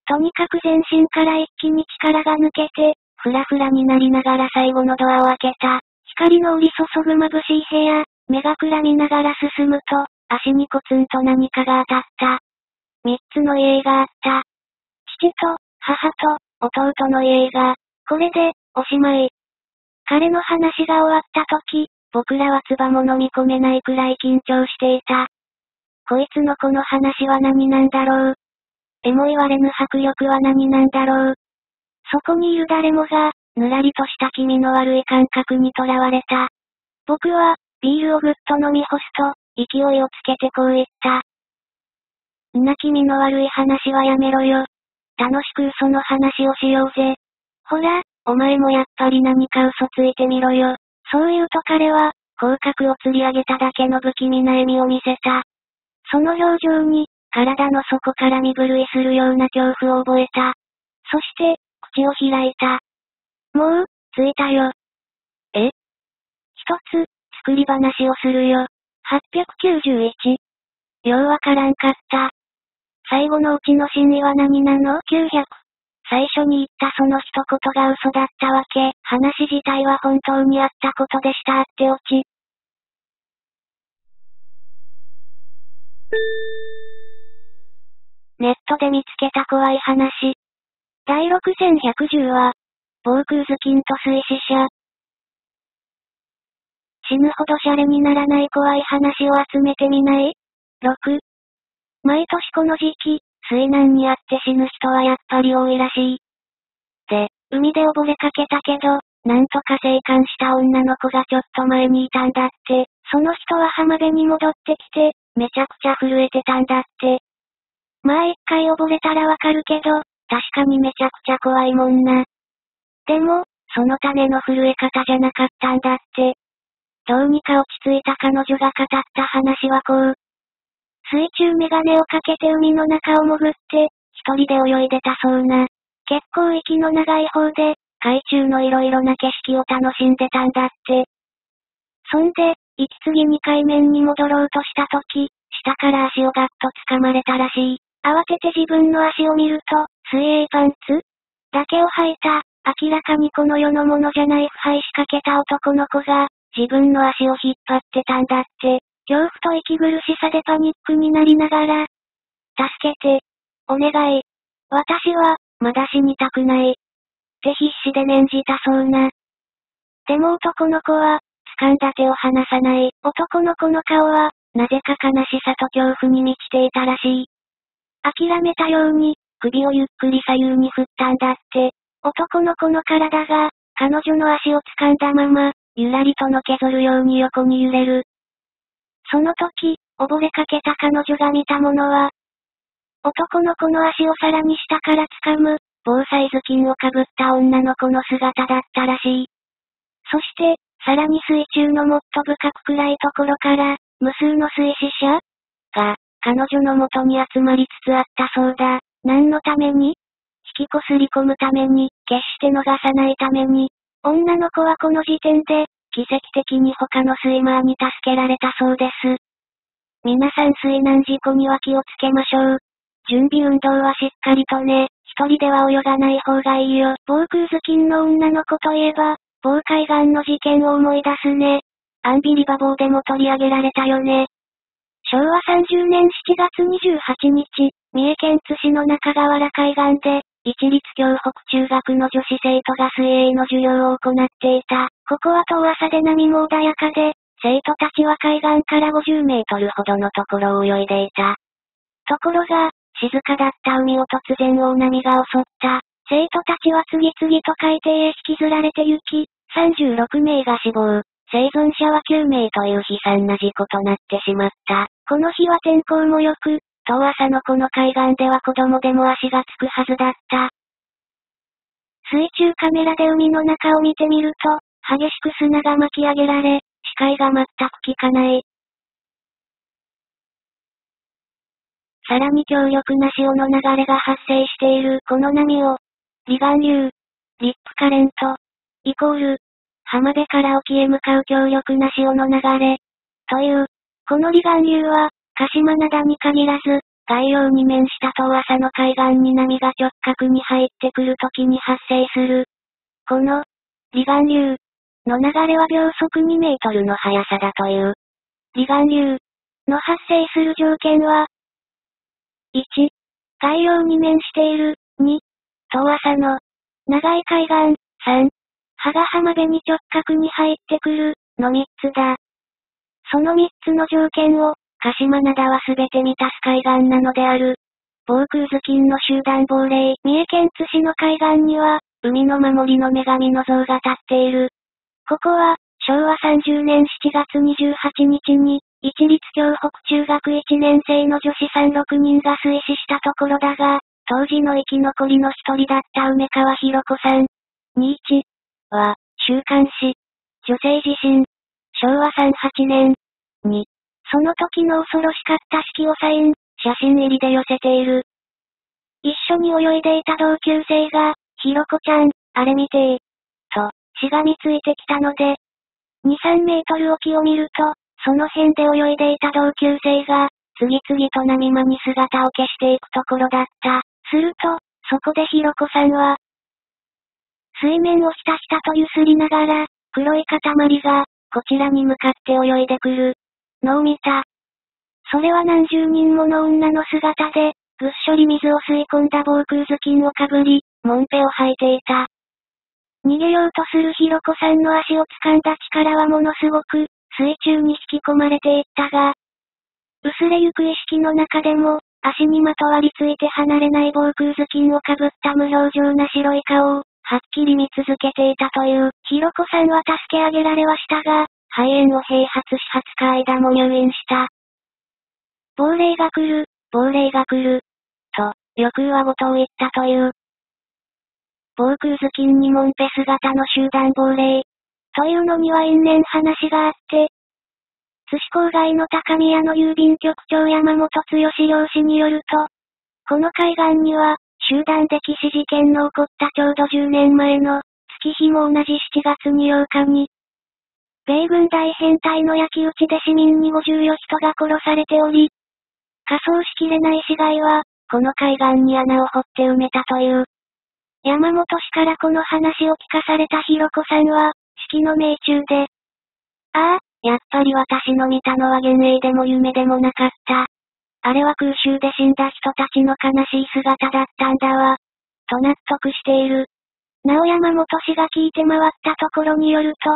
とにかく全身から一気に力が抜けて、ふらふらになりながら最後のドアを開けた。光の降り注ぐ眩しい部屋、目がくらみながら進むと、足にコツンと何かが当たった。三つの家があった。父と、母と、弟の家が、これで、おしまい。彼の話が終わった時、僕らは唾も飲み込めないくらい緊張していた。こいつのこの話は何なんだろう。えも言われぬ迫力は何なんだろう。そこにいる誰もが、ぬらりとした気味の悪い感覚にとらわれた。僕は、ビールをぐっと飲み干すと、勢いをつけてこう言った。気味の悪い話はやめろよ。楽しく嘘の話をしようぜ。ほら、お前もやっぱり何か嘘ついてみろよ。そう言うと彼は、口角を吊り上げただけの不気味な笑みを見せた。その表情に、体の底から身震いするような恐怖を覚えた。そして、口を開いた。もう、着いたよ。え？一つ、作り話をするよ。891。ようわからんかった。最後のうちの真意は何なの？ 900。最初に言ったその一言が嘘だったわけ。話自体は本当にあったことでしたってオチ。ネットで見つけた怖い話。第6110話、防空頭巾と水死者。死ぬほどシャレにならない怖い話を集めてみない？ 6。毎年この時期、水難にあって死ぬ人はやっぱり多いらしい。で、海で溺れかけたけど、なんとか生還した女の子がちょっと前にいたんだって、その人は浜辺に戻ってきて、めちゃくちゃ震えてたんだって。まあ一回溺れたらわかるけど、確かにめちゃくちゃ怖いもんな。でも、そのための震え方じゃなかったんだって。どうにか落ち着いた彼女が語った話はこう。水中メガネをかけて海の中を潜って、一人で泳いでたそうな。結構息の長い方で、海中の色々な景色を楽しんでたんだって。そんで、息継ぎに海面に戻ろうとした時、下から足をガッと掴まれたらしい。慌てて自分の足を見ると、水泳パンツだけを履いた、明らかにこの世のものじゃない腐敗しかけた男の子が、自分の足を引っ張ってたんだって。恐怖と息苦しさでパニックになりながら、助けて、お願い。私は、まだ死にたくない。って必死で念じたそうな。でも男の子は、掴んだ手を離さない。男の子の顔は、なぜか悲しさと恐怖に満ちていたらしい。諦めたように、首をゆっくり左右に振ったんだって。男の子の体が、彼女の足を掴んだまま、ゆらりとのけぞるように横に揺れる。その時、溺れかけた彼女が見たものは、男の子の足をさらに下から掴む、防災頭巾をかぶった女の子の姿だったらしい。そして、さらに水中のもっと深く暗いところから、無数の水死者が、彼女の元に集まりつつあったそうだ。何のために？引きこすり込むために、決して逃さないために。女の子はこの時点で、奇跡的に他のスイマーに助けられたそうです。皆さん水難事故には気をつけましょう。準備運動はしっかりとね。一人では泳がない方がいいよ。防空頭巾の女の子といえば、某海岸の事件を思い出すね。アンビリバボーでも取り上げられたよね。昭和30年7月28日、三重県津市の中河原海岸で、市立京北中学の女子生徒が水泳の授業を行っていた。ここは遠浅で波も穏やかで、生徒たちは海岸から50メートルほどのところを泳いでいた。ところが、静かだった海を突然大波が襲った。生徒たちは次々と海底へ引きずられて行き、36名が死亡、生存者は9名という悲惨な事故となってしまった。この日は天候も良く、遠浅のこの海岸では子供でも足がつくはずだった。水中カメラで海の中を見てみると、激しく砂が巻き上げられ、視界が全く効かない。さらに強力な潮の流れが発生しているこの波を、離岸流、リップカレント、イコール、浜辺から沖へ向かう強力な潮の流れ、という、この離岸流は、鹿島灘に限らず、 外洋に面した遠浅の海岸に波が直角に入ってくるときに発生する。この、離岸流の流れは秒速2メートルの速さだという。離岸流の発生する条件は、1、外洋に面している。2、遠浅の長い海岸。3、葉が浜辺に直角に入ってくる、の3つだ。その3つの条件を、鹿島灘はすべて満たす海岸なのである。防空頭巾の集団亡霊、三重県津市の海岸には、海の守りの女神の像が立っている。ここは、昭和30年7月28日に、市立京北中学1年生の女子3、6人が水死したところだが、当時の生き残りの一人だった梅川博子さん。21は、週刊誌、女性自身、昭和38年に、その時の恐ろしかった式をサイン、写真入りで寄せている。一緒に泳いでいた同級生が、ひろこちゃん、あれ見てー。と、しがみついてきたので、2、3メートル沖を見ると、その辺で泳いでいた同級生が、次々と波間に姿を消していくところだった。すると、そこでひろこさんは、水面をひたひたと揺すりながら、黒い塊が、こちらに向かって泳いでくるのを見た。それは何十人もの女の姿で、ぐっしょり水を吸い込んだ防空頭巾をかぶり、もんぺを履いていた。逃げようとするひろこさんの足を掴んだ力はものすごく、水中に引き込まれていったが、薄れゆく意識の中でも、足にまとわりついて離れない防空頭巾をかぶった無表情な白い顔を、はっきり見続けていたという。ひろこさんは助け上げられはしたが、肺炎を併発し20日間も入院した。亡霊が来る、亡霊が来る。と、翌はごとを言ったという。防空頭巾にもんぺ姿の集団亡霊。というのには因縁話があって、津市郊外の高宮の郵便局長山本剛漁師によると、この海岸には、集団溺死事件の起こったちょうど10年前の、月日も同じ7月に8日に、米軍大編隊の焼き討ちで市民に54人が殺されており、仮装しきれない死骸は、この海岸に穴を掘って埋めたという。山本氏からこの話を聞かされたひろこさんは、式の命中で、ああ、やっぱり私の見たのは幻影でも夢でもなかった。あれは空襲で死んだ人たちの悲しい姿だったんだわ。と納得している。なお山本氏が聞いて回ったところによると、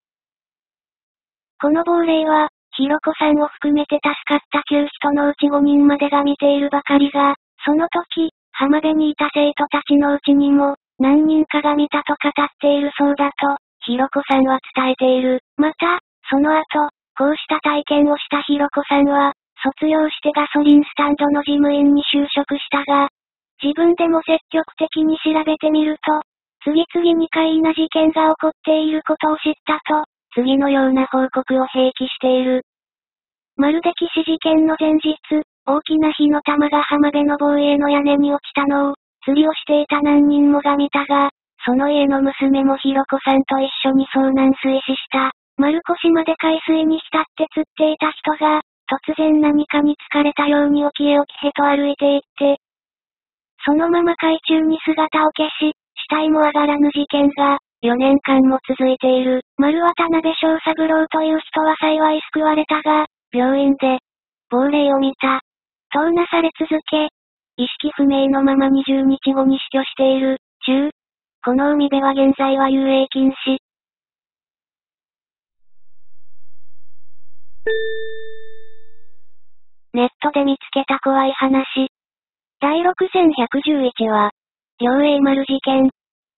この亡霊は、ひろこさんを含めて助かった9人のうち5人までが見ているばかりが、その時、浜辺にいた生徒たちのうちにも、何人かが見たと語っているそうだと、ひろこさんは伝えている。また、その後、こうした体験をしたひろこさんは、卒業してガソリンスタンドの事務員に就職したが、自分でも積極的に調べてみると、次々に怪異な事件が起こっていることを知ったと、次のような報告を併記している。まるで騎士事件の前日、大きな火の玉が浜辺の防衛の屋根に落ちたのを、釣りをしていた何人もが見たが、その家の娘もひろこさんと一緒に遭難水死した。丸越まで海水に浸って釣っていた人が、突然何かに疲れたように沖へ沖へと歩いていって、そのまま海中に姿を消し、死体も上がらぬ事件が、4年間も続いている。丸渡辺正三郎という人は幸い救われたが、病院で、亡霊を見た。とうなされ続け、意識不明のまま20日後に死去している。この海辺は現在は遊泳禁止。ネットで見つけた怖い話。第6111話、両栄丸事件。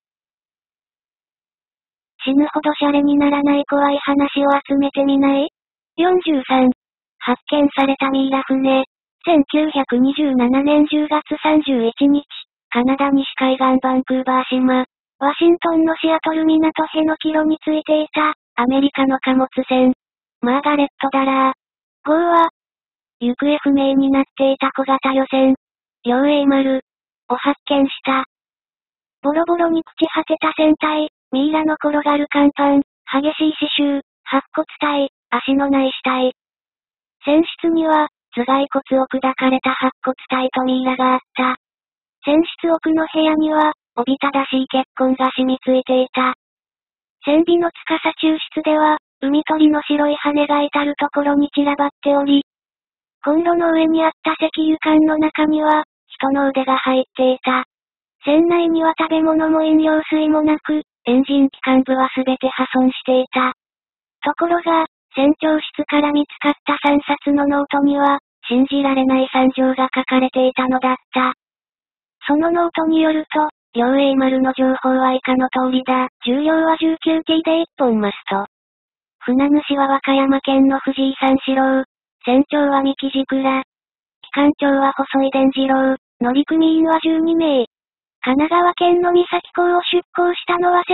死ぬほどシャレにならない怖い話を集めてみない？ 43、発見されたミイラ船。1927年10月31日、カナダ西海岸バンクーバー島、ワシントンのシアトル港辺の帰路についていた、アメリカの貨物船、マーガレット・ダラー号は、行方不明になっていた小型漁船、両栄丸を発見した。ボロボロに朽ち果てた船体、ミイラの転がる甲板、激しい刺繍、白骨体、足のない死体。船室には、 頭蓋骨を砕かれた白骨体とミイラがあった。船室奥の部屋には、おびただしい血痕が染みついていた。船尾の司抽出では、海鳥の白い羽が至るところに散らばっており、コンロの上にあった石油缶の中には、人の腕が入っていた。船内には食べ物も飲料水もなく、エンジン機関部はすべて破損していた。ところが、船長室から見つかった3冊のノートには、信じられない惨状が書かれていたのだった。そのノートによると、両栄丸の情報は以下の通りだ。重量は 19T で1本マスト。船主は和歌山県の藤井三四郎。船長は三木軸倉。機関長は細井伝次郎。乗組員は12名。神奈川県の三崎港を出港したのは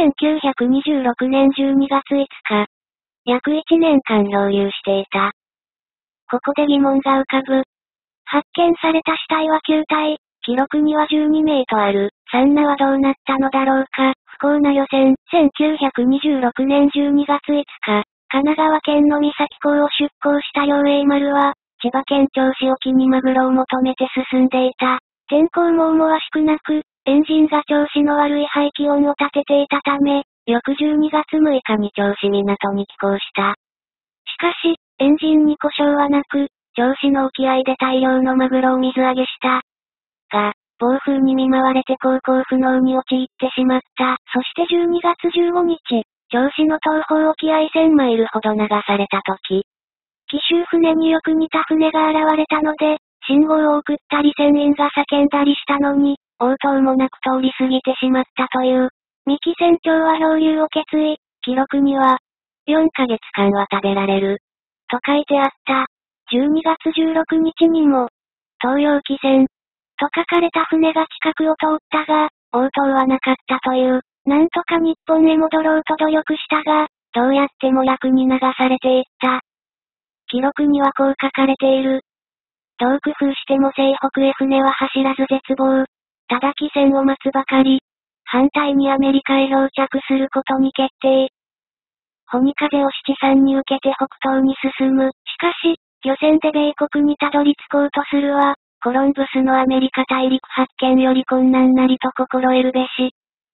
1926年12月5日。約1年間漂流していた。ここで疑問が浮かぶ。発見された死体は9体。記録には12名とある。サンナはどうなったのだろうか。不幸な漁船。1926年12月5日。神奈川県の三崎港を出港した両栄丸は、千葉県銚子沖にマグロを求めて進んでいた。天候も思わしくなく、エンジンが調子の悪い排気音を立てていたため、翌12月6日に銚子港に寄港した。しかし、エンジンに故障はなく、銚子の沖合で大量のマグロを水揚げした。が、暴風に見舞われて航行不能に陥ってしまった。そして12月15日、銚子の東方沖合1000マイルほど流された時、奇襲船によく似た船が現れたので、信号を送ったり船員が叫んだりしたのに、応答もなく通り過ぎてしまったという。三木船長は漂流を決意。記録には、4ヶ月間は食べられる。と書いてあった。12月16日にも、東洋汽船、と書かれた船が近くを通ったが、応答はなかったという。なんとか日本へ戻ろうと努力したが、どうやっても楽に流されていった。記録にはこう書かれている。どう工夫しても西北へ船は走らず絶望。ただ汽船を待つばかり。反対にアメリカへ漂着することに決定。帆に風を七三に受けて北東に進む。しかし、漁船で米国にたどり着こうとするは、コロンブスのアメリカ大陸発見より困難なりと心得るべし。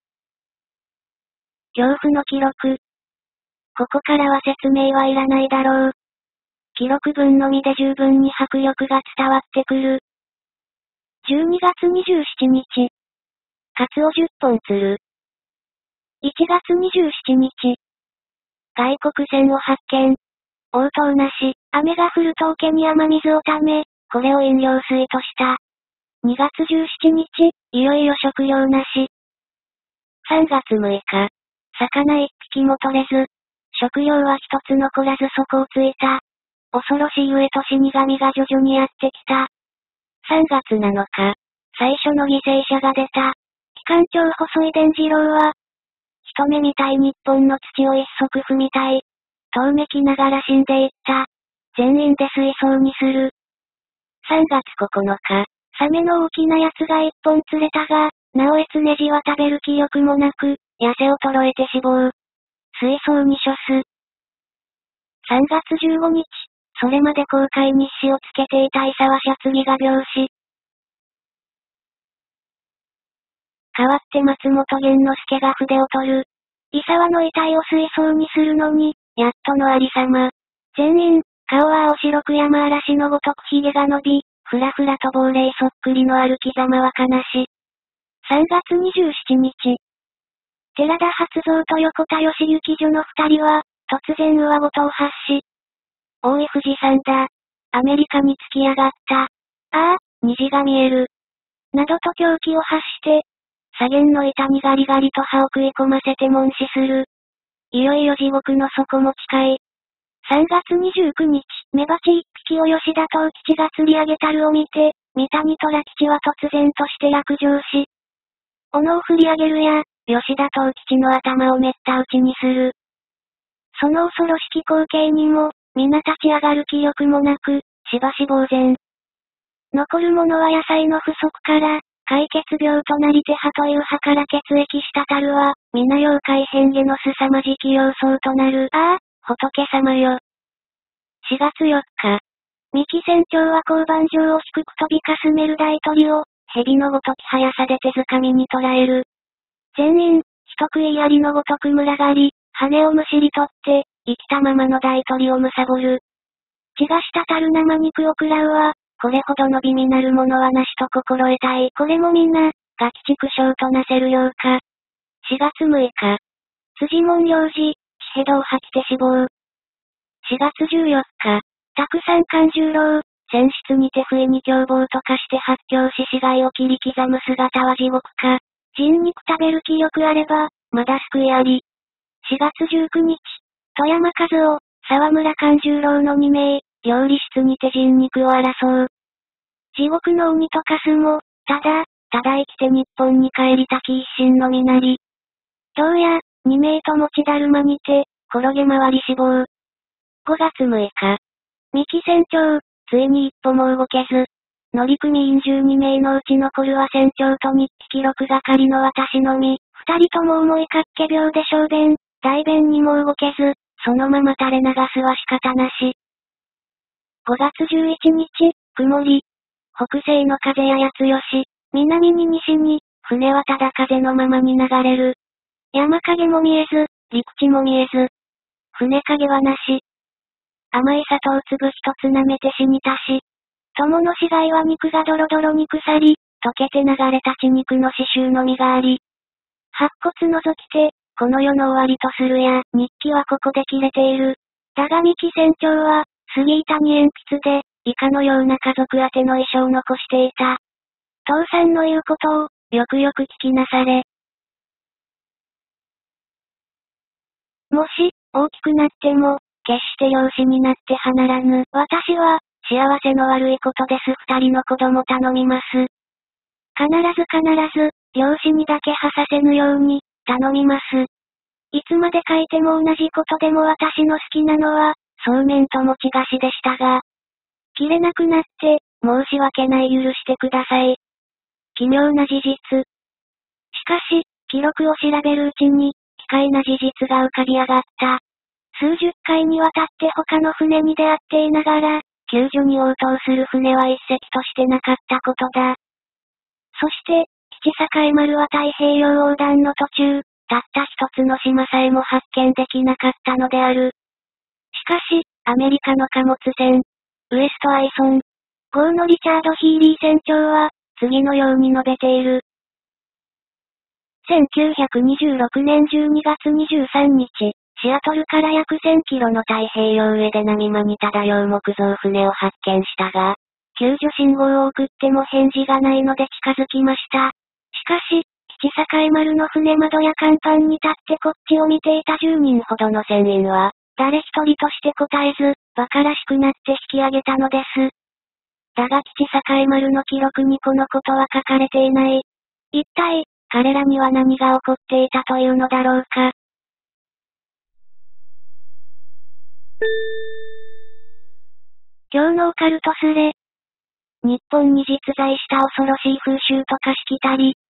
恐怖の記録。ここからは説明はいらないだろう。記録文のみで十分に迫力が伝わってくる。12月27日。カツオ10本釣る。1月27日。外国船を発見。応答なし、雨が降ると桶に雨水をため、これを飲料水とした。2月17日、いよいよ食料なし。3月6日。魚一匹も取れず、食料は一つ残らず底をついた。恐ろしい上と死神が徐々にやってきた。3月7日。最初の犠牲者が出た。機関長細井伝次郎は、一目見たい日本の土を一足踏みたい。遠めきながら死んでいった。全員で水槽にする。3月9日。サメの大きなやつが一本釣れたが、なおエツネジは食べる気力もなく、痩せ衰えて死亡。水槽に処す。3月15日。それまで航海日誌をつけていた伊沢シャツギが病死。代わって松本源之助が筆を取る。伊沢の遺体を水槽にするのに、やっとのありさま。全員、顔は青白く山嵐のごとく髭が伸び、ふらふらと亡霊そっくりの歩きざまは悲し。3月27日。寺田発三と横田義行女の二人は、突然上ごとを発し、おい富士山だ。アメリカに突き上がった。ああ、虹が見える。などと狂気を発して、左舷の板にガリガリと歯を食い込ませて悶死する。いよいよ地獄の底も近い。3月29日、メバチ一匹を吉田藤吉が釣り上げたるを見て、三谷虎吉は突然として落城し、斧を振り上げるや、吉田藤吉の頭をめった打ちにする。その恐ろしき光景にも、皆立ち上がる気力もなく、しばし呆然。残るものは野菜の不足から、解血病となり手派という派から血液したるは、皆妖怪変化の凄まじき様相となる。ああ、仏様よ。4月4日。 三木船長は交番上を低く飛びかすめる大鳥を、蛇のごとき速さで手づかみに捕らえる。全員、人食い槍のごとく群がり、羽をむしり取って、生きたままの大鳥を貪る。血が滴る生肉を食らうは、これほどの美味なるものはなしと心得たい。これもみんな、ガキ畜生となせるようか。4月6日。辻門領事、血ヘドを吐きて死亡。4月14日。たくさん勘十郎、船室にて不意に凶暴と化して発狂し死骸を切り刻む姿は地獄か。人肉食べる気力あれば、まだ救いあり。4月19日。富山和夫、沢村勘十郎の2名、料理室にて人肉を争う。地獄の鬼と化すも、ただ生きて日本に帰りたき一心のみなり。今日や、2名とも血だるまにて、転げ回り死亡。5月6日。三木船長、ついに一歩も動けず。乗組員12名のうち残るは船長と日記記録係の私のみ。2人とも思いかっけ病で小便、大便にも動けず、そのまま垂れ流すは仕方なし。5月11日、曇り。北西の風やや強し、南に西に、船はただ風のままに流れる。山影も見えず、陸地も見えず。船影はなし。甘い砂糖粒一つ舐めて死にたし。友の死骸は肉がドロドロに腐り、溶けて流れた血肉の刺繍のみがあり。白骨除きて、この世の終わりとするや、日記はここで切れている。だが三木船長は、杉板に鉛筆で、以下のような家族宛ての遺書を残していた。父さんの言うことを、よくよく聞きなされ。もし、大きくなっても、決して養子になって離らぬ。私は、幸せの悪いことです。2人の子供頼みます。必ず、養子にだけはさせぬように、頼みます。いつまで書いても同じことでも私の好きなのは、そうめんと餅菓子でしたが。切れなくなって、申し訳ない許してください。奇妙な事実。しかし、記録を調べるうちに、奇怪な事実が浮かび上がった。数十回にわたって他の船に出会っていながら、救助に応答する船は一隻としてなかったことだ。そして、基地境丸は太平洋横断の途中、たった一つの島さえも発見できなかったのである。しかし、アメリカの貨物船、ウエストアイソン、号のリチャード・ヒーリー船長は、次のように述べている。1926年12月23日、シアトルから約1000キロの太平洋上で波間に漂う木造船を発見したが、救助信号を送っても返事がないので近づきました。しかし、基地境丸の船窓や甲板に立ってこっちを見ていた10人ほどの船員は、誰一人として答えず、馬鹿らしくなって引き上げたのです。だが基地境丸の記録にこのことは書かれていない。一体、彼らには何が起こっていたというのだろうか。今日のオカルトスレ。日本に実在した恐ろしい風習とかしきたり。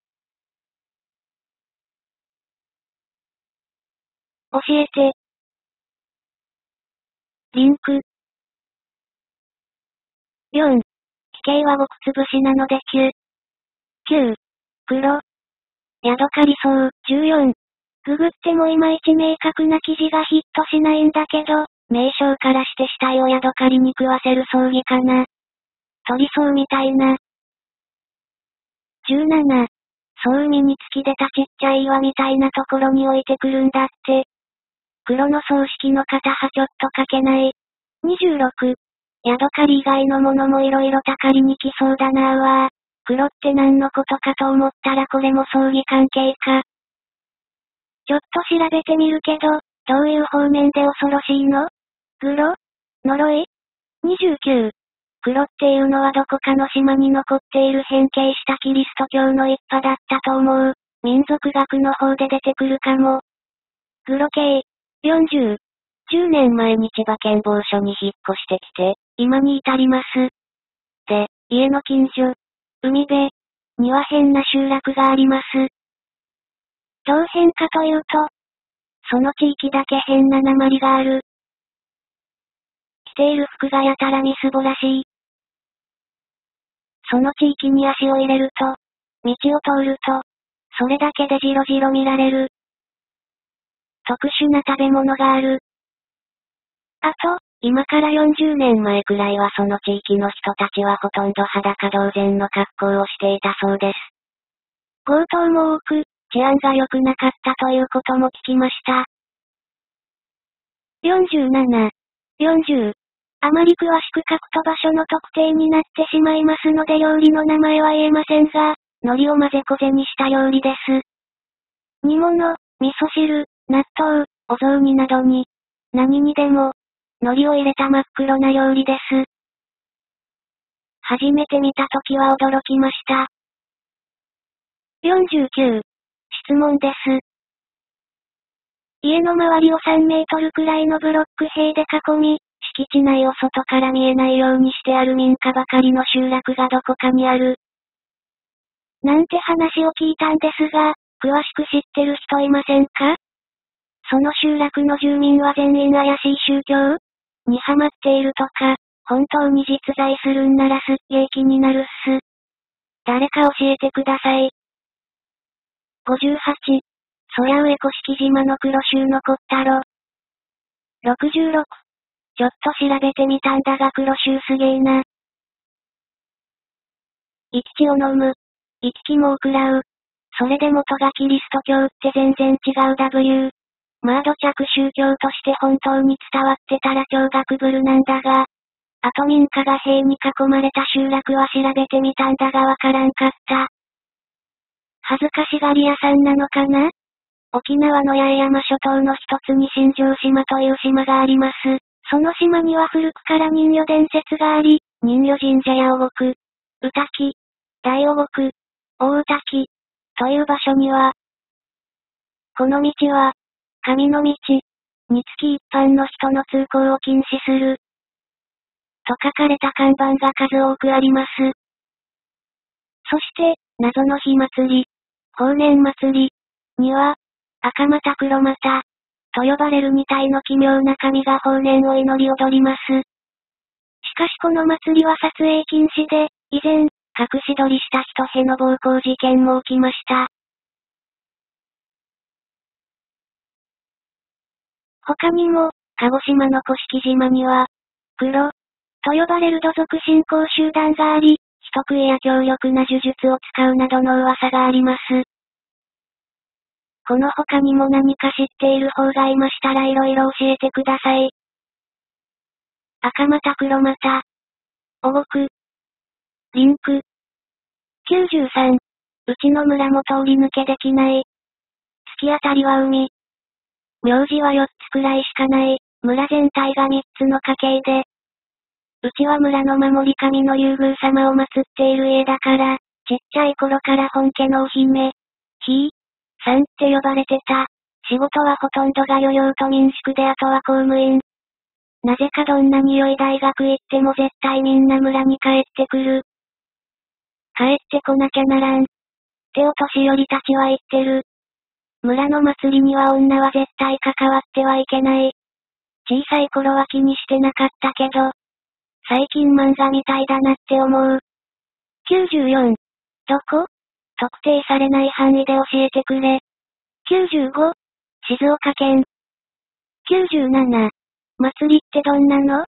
教えて。リンク。4。奇形はごくつぶしなので9。黒。ヤドカリソウ。14。ググってもいまいち明確な記事がヒットしないんだけど、名称からして死体をヤドカリに食わせる葬儀かな。鳥そうみたいな。17。そう海に突き出たちっちゃい岩みたいなところに置いてくるんだって。黒の葬式の肩はちょっと書けない。26。ヤドカリ以外のものもいろいろたかりに来そうだなわ。黒って何のことかと思ったらこれも葬儀関係か。ちょっと調べてみるけど、どういう方面で恐ろしいの？黒？呪い？ 29。黒っていうのはどこかの島に残っている変形したキリスト教の一派だったと思う。民族学の方で出てくるかも。黒系。40。10年前に千葉県某所に引っ越してきて、今に至ります。で、家の近所、海辺には変な集落があります。どう変かというと、その地域だけ変な訛りがある。 着ている服がやたらみすぼらしい。その地域に足を入れると、道を通ると、それだけでじろじろ見られる。特殊な食べ物がある。あと、今から40年前くらいはその地域の人たちはほとんど裸同然の格好をしていたそうです。強盗も多く、治安が良くなかったということも聞きました。47、40。あまり詳しく書くと場所の特定になってしまいますので料理の名前は言えませんが、海苔を混ぜこぜにした料理です。煮物、味噌汁、納豆、お雑煮などに、何にでも、海苔を入れた真っ黒な料理です。初めて見たときは驚きました。49、質問です。家の周りを3メートルくらいのブロック塀で囲み、敷地内を外から見えないようにしてある民家ばかりの集落がどこかにある。なんて話を聞いたんですが、詳しく知ってる人いませんか？その集落の住民は全員怪しい宗教にハマっているとか、本当に実在するんならすっげー気になるっす。誰か教えてください。58、そりゃ上甑島の黒州残ったろ。66、ちょっと調べてみたんだが黒州すげーな。生き血を飲む。生き気も食らう。それで元がキリスト教って全然違う W。まあ土着宗教として本当に伝わってたら超学ブルなんだが、あと民家が塀に囲まれた集落は調べてみたんだがわからんかった。恥ずかしがり屋さんなのかな？沖縄の八重山諸島の一つに新庄島という島があります。その島には古くから人魚伝説があり、人魚神社や御国、宇滝、大御国、大宇滝、という場所には、この道は、神の道、につき一般の人の通行を禁止する、と書かれた看板が数多くあります。そして、謎の火祭り、法然祭り、には、赤股黒股、と呼ばれる2体の奇妙な神が法然を祈り踊ります。しかしこの祭りは撮影禁止で、以前、隠し撮りした人への暴行事件も起きました。他にも、鹿児島の甑島には、黒、と呼ばれる土族信仰集団があり、人食いや強力な呪術を使うなどの噂があります。この他にも何か知っている方がいましたら色々教えてください。赤股黒股、おごく、リンク。93、うちの村も通り抜けできない。突き当たりは海。名字は4つくらいしかない。村全体が3つの家系で。うちは村の守り神の優遇様を祀っている家だから、ちっちゃい頃から本家のお姫、ひい、さんって呼ばれてた。仕事はほとんどが漁業と民宿であとは公務員。なぜかどんなに良い大学行っても絶対みんな村に帰ってくる。帰ってこなきゃならん。ってお年寄りたちは言ってる。村の祭りには女は絶対関わってはいけない。小さい頃は気にしてなかったけど、最近漫画みたいだなって思う。94、どこ？特定されない範囲で教えてくれ。95、静岡県。97、祭りってどんなの？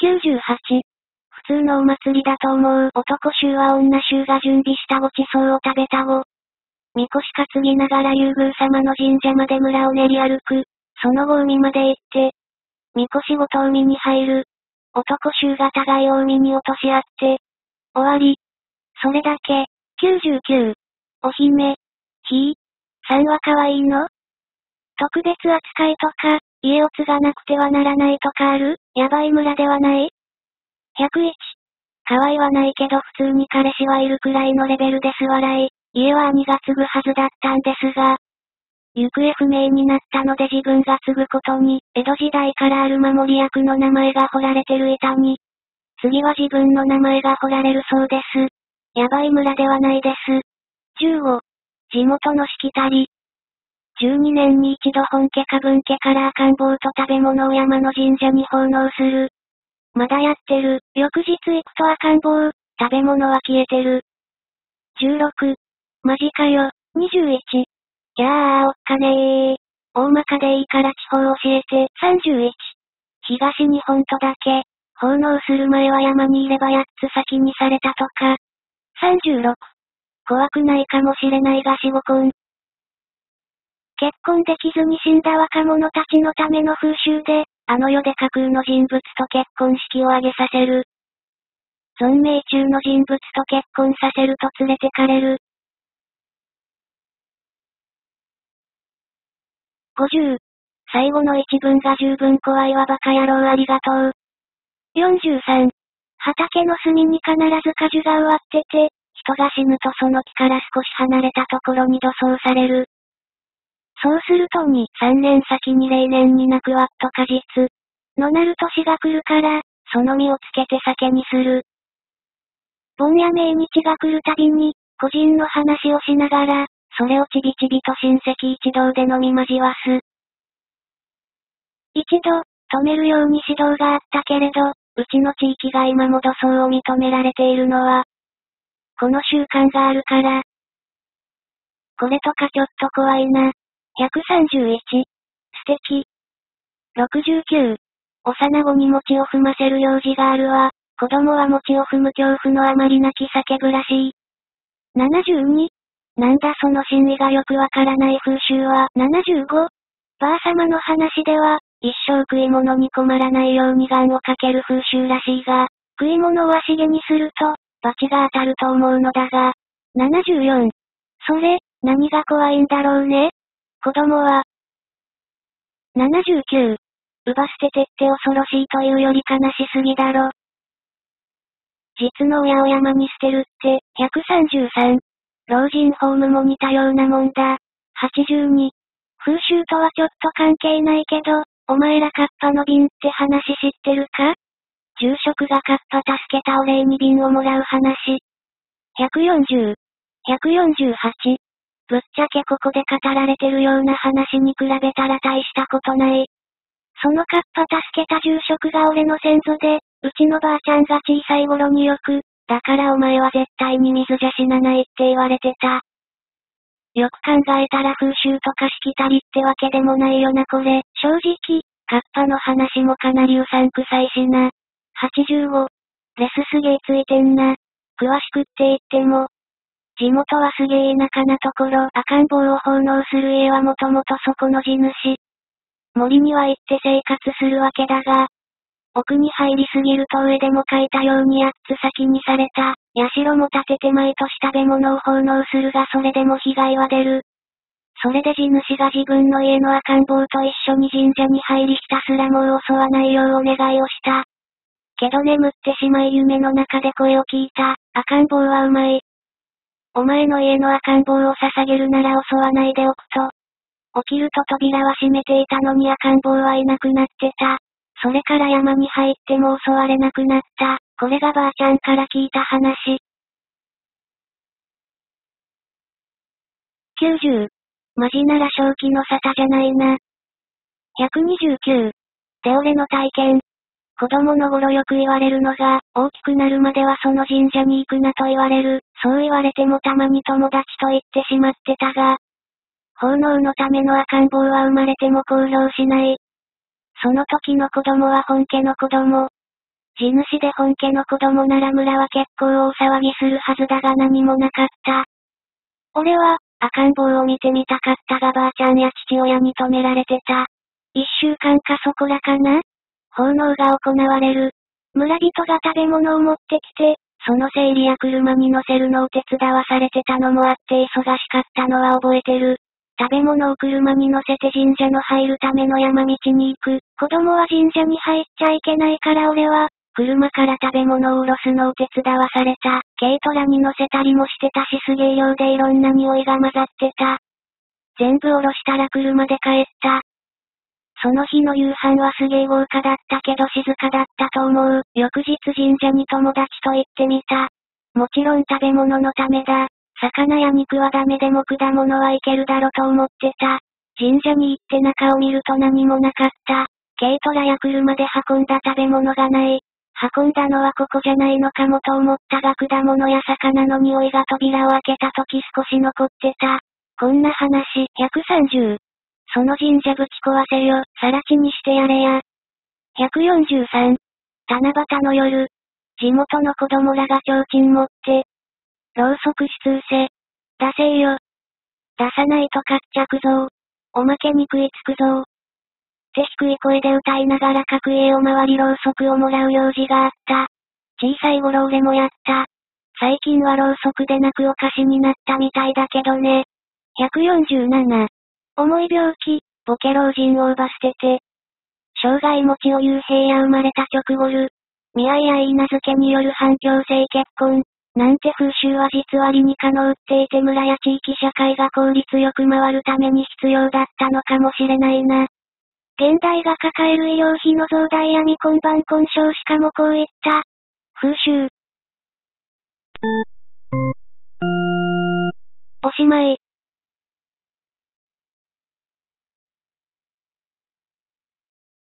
98、普通のお祭りだと思う。男衆は女衆が準備したごちそうを食べたご。みこし担ぎながら優遇様の神社まで村を練り歩く。その後海まで行って、みこしごと海に入る。男衆が互いを海に落とし合って、終わり。それだけ。99、お姫、ひい、さんは可愛いの？特別扱いとか、家を継がなくてはならないとかある？やばい村ではない？ 101、可愛いはないけど普通に彼氏はいるくらいのレベルです笑い。家は兄が継ぐはずだったんですが、行方不明になったので自分が継ぐことに、江戸時代からある守り役の名前が彫られてる板に、次は自分の名前が彫られるそうです。やばい村ではないです。15、地元のしきたり。12年に一度本家か分家から赤ん坊と食べ物を山の神社に奉納する。 まだやってる。翌日行くと赤ん坊。食べ物は消えてる。16。マジかよ。21。じゃあおっかねー。大まかでいいから地方教えて。31。東日本とだけ。奉納する前は山にいれば8つ先にされたとか。36。怖くないかもしれないが死後婚。結婚できずに死んだ若者たちのための風習で、あの世で架空の人物と結婚式を挙げさせる。存命中の人物と結婚させると連れてかれる。50。最後の一文が十分怖いわバカ野郎ありがとう。43。畑の隅に必ず果樹が植わってて、人が死ぬとその木から少し離れたところに土葬される。そうすると2、3年先に例年になくわっと果実のなる年が来るから、その実をつけて酒にする。盆や命日が来るたびに、個人の話をしながら、それをちびちびと親戚一同で飲み交わす。一度、止めるように指導があったけれど、うちの地域が今も土葬を認められているのは、この習慣があるから。これとかちょっと怖いな。131。素敵。69。幼子に餅を踏ませる用事があるわ。子供は餅を踏む恐怖のあまり泣き叫ぶらしい。72。なんだその真意がよくわからない風習は。75。ばあさまの話では、一生食い物に困らないように願をかける風習らしいが、食い物はしげにすると、罰が当たると思うのだが。74。それ、何が怖いんだろうね。子供は。79。乳母捨ててって恐ろしいというより悲しすぎだろ。実の親を山に捨てるって、133。老人ホームも似たようなもんだ。82。風習とはちょっと関係ないけど、お前らカッパの瓶って話知ってるか？住職がカッパ助けたお礼に瓶をもらう話。140。148。ぶっちゃけここで語られてるような話に比べたら大したことない。そのカッパ助けた住職が俺の先祖で、うちのばあちゃんが小さい頃によく、だからお前は絶対に水じゃ死なないって言われてた。よく考えたら風習とかしきたりってわけでもないよなこれ。正直、カッパの話もかなりうさんくさいしな。85。レスすげえついてんな。詳しくって言っても。地元はすげえ田舎なところ、赤ん坊を奉納する家はもともとそこの地主。森には行って生活するわけだが、奥に入りすぎると上でも書いたように8つ先にされた、社も建てて毎年食べ物を奉納するがそれでも被害は出る。それで地主が自分の家の赤ん坊と一緒に神社に入りひたすらもう襲わないようお願いをした。けど眠ってしまい夢の中で声を聞いた。赤ん坊はうまい。お前の家の赤ん坊を捧げるなら襲わないでおくと。起きると扉は閉めていたのに赤ん坊はいなくなってた。それから山に入っても襲われなくなった。これがばあちゃんから聞いた話。90。マジなら正気の沙汰じゃないな。129。で俺の体験。子供の頃よく言われるのが、大きくなるまではその神社に行くなと言われる。そう言われてもたまに友達と言ってしまってたが、奉納のための赤ん坊は生まれても公表しない。その時の子供は本家の子供。地主で本家の子供なら村は結構大騒ぎするはずだが何もなかった。俺は、赤ん坊を見てみたかったがばあちゃんや父親に止められてた。1週間かそこらかな？奉納が行われる。村人が食べ物を持ってきて、その整理や車に乗せるのを手伝わされてたのもあって忙しかったのは覚えてる。食べ物を車に乗せて神社の入るための山道に行く。子供は神社に入っちゃいけないから俺は、車から食べ物を下ろすのを手伝わされた。軽トラに乗せたりもしてたしすげえ量でいろんな匂いが混ざってた。全部下ろしたら車で帰った。その日の夕飯はすげえ豪華だったけど静かだったと思う。翌日神社に友達と行ってみた。もちろん食べ物のためだ。魚や肉はダメでも果物はいけるだろと思ってた。神社に行って中を見ると何もなかった。軽トラや車で運んだ食べ物がない。 運んだのはここじゃないのかもと思ったが果物や魚の匂いが扉を開けた時少し残ってた。こんな話。130。その神社ぶち壊せよ、更地にしてやれや。143。七夕の夜。地元の子供らが提灯持って。ろうそく出せ。出せーよ。出さないとかっちゃくぞ。おまけに食いつくぞ。って低い声で歌いながら各家を回りろうそくをもらう行事があった。小さい頃俺もやった。最近はろうそくで泣くお菓子になったみたいだけどね。147。重い病気、ボケ老人を奪捨てて。生涯持ちを幽閉や生まれた直後る。見合いやいなずけによる反強制結婚。なんて風習は実は理にかのうっていて村や地域社会が効率よく回るために必要だったのかもしれないな。現代が抱える医療費の増大や未婚晩婚少子化もこういった風習。おしまい。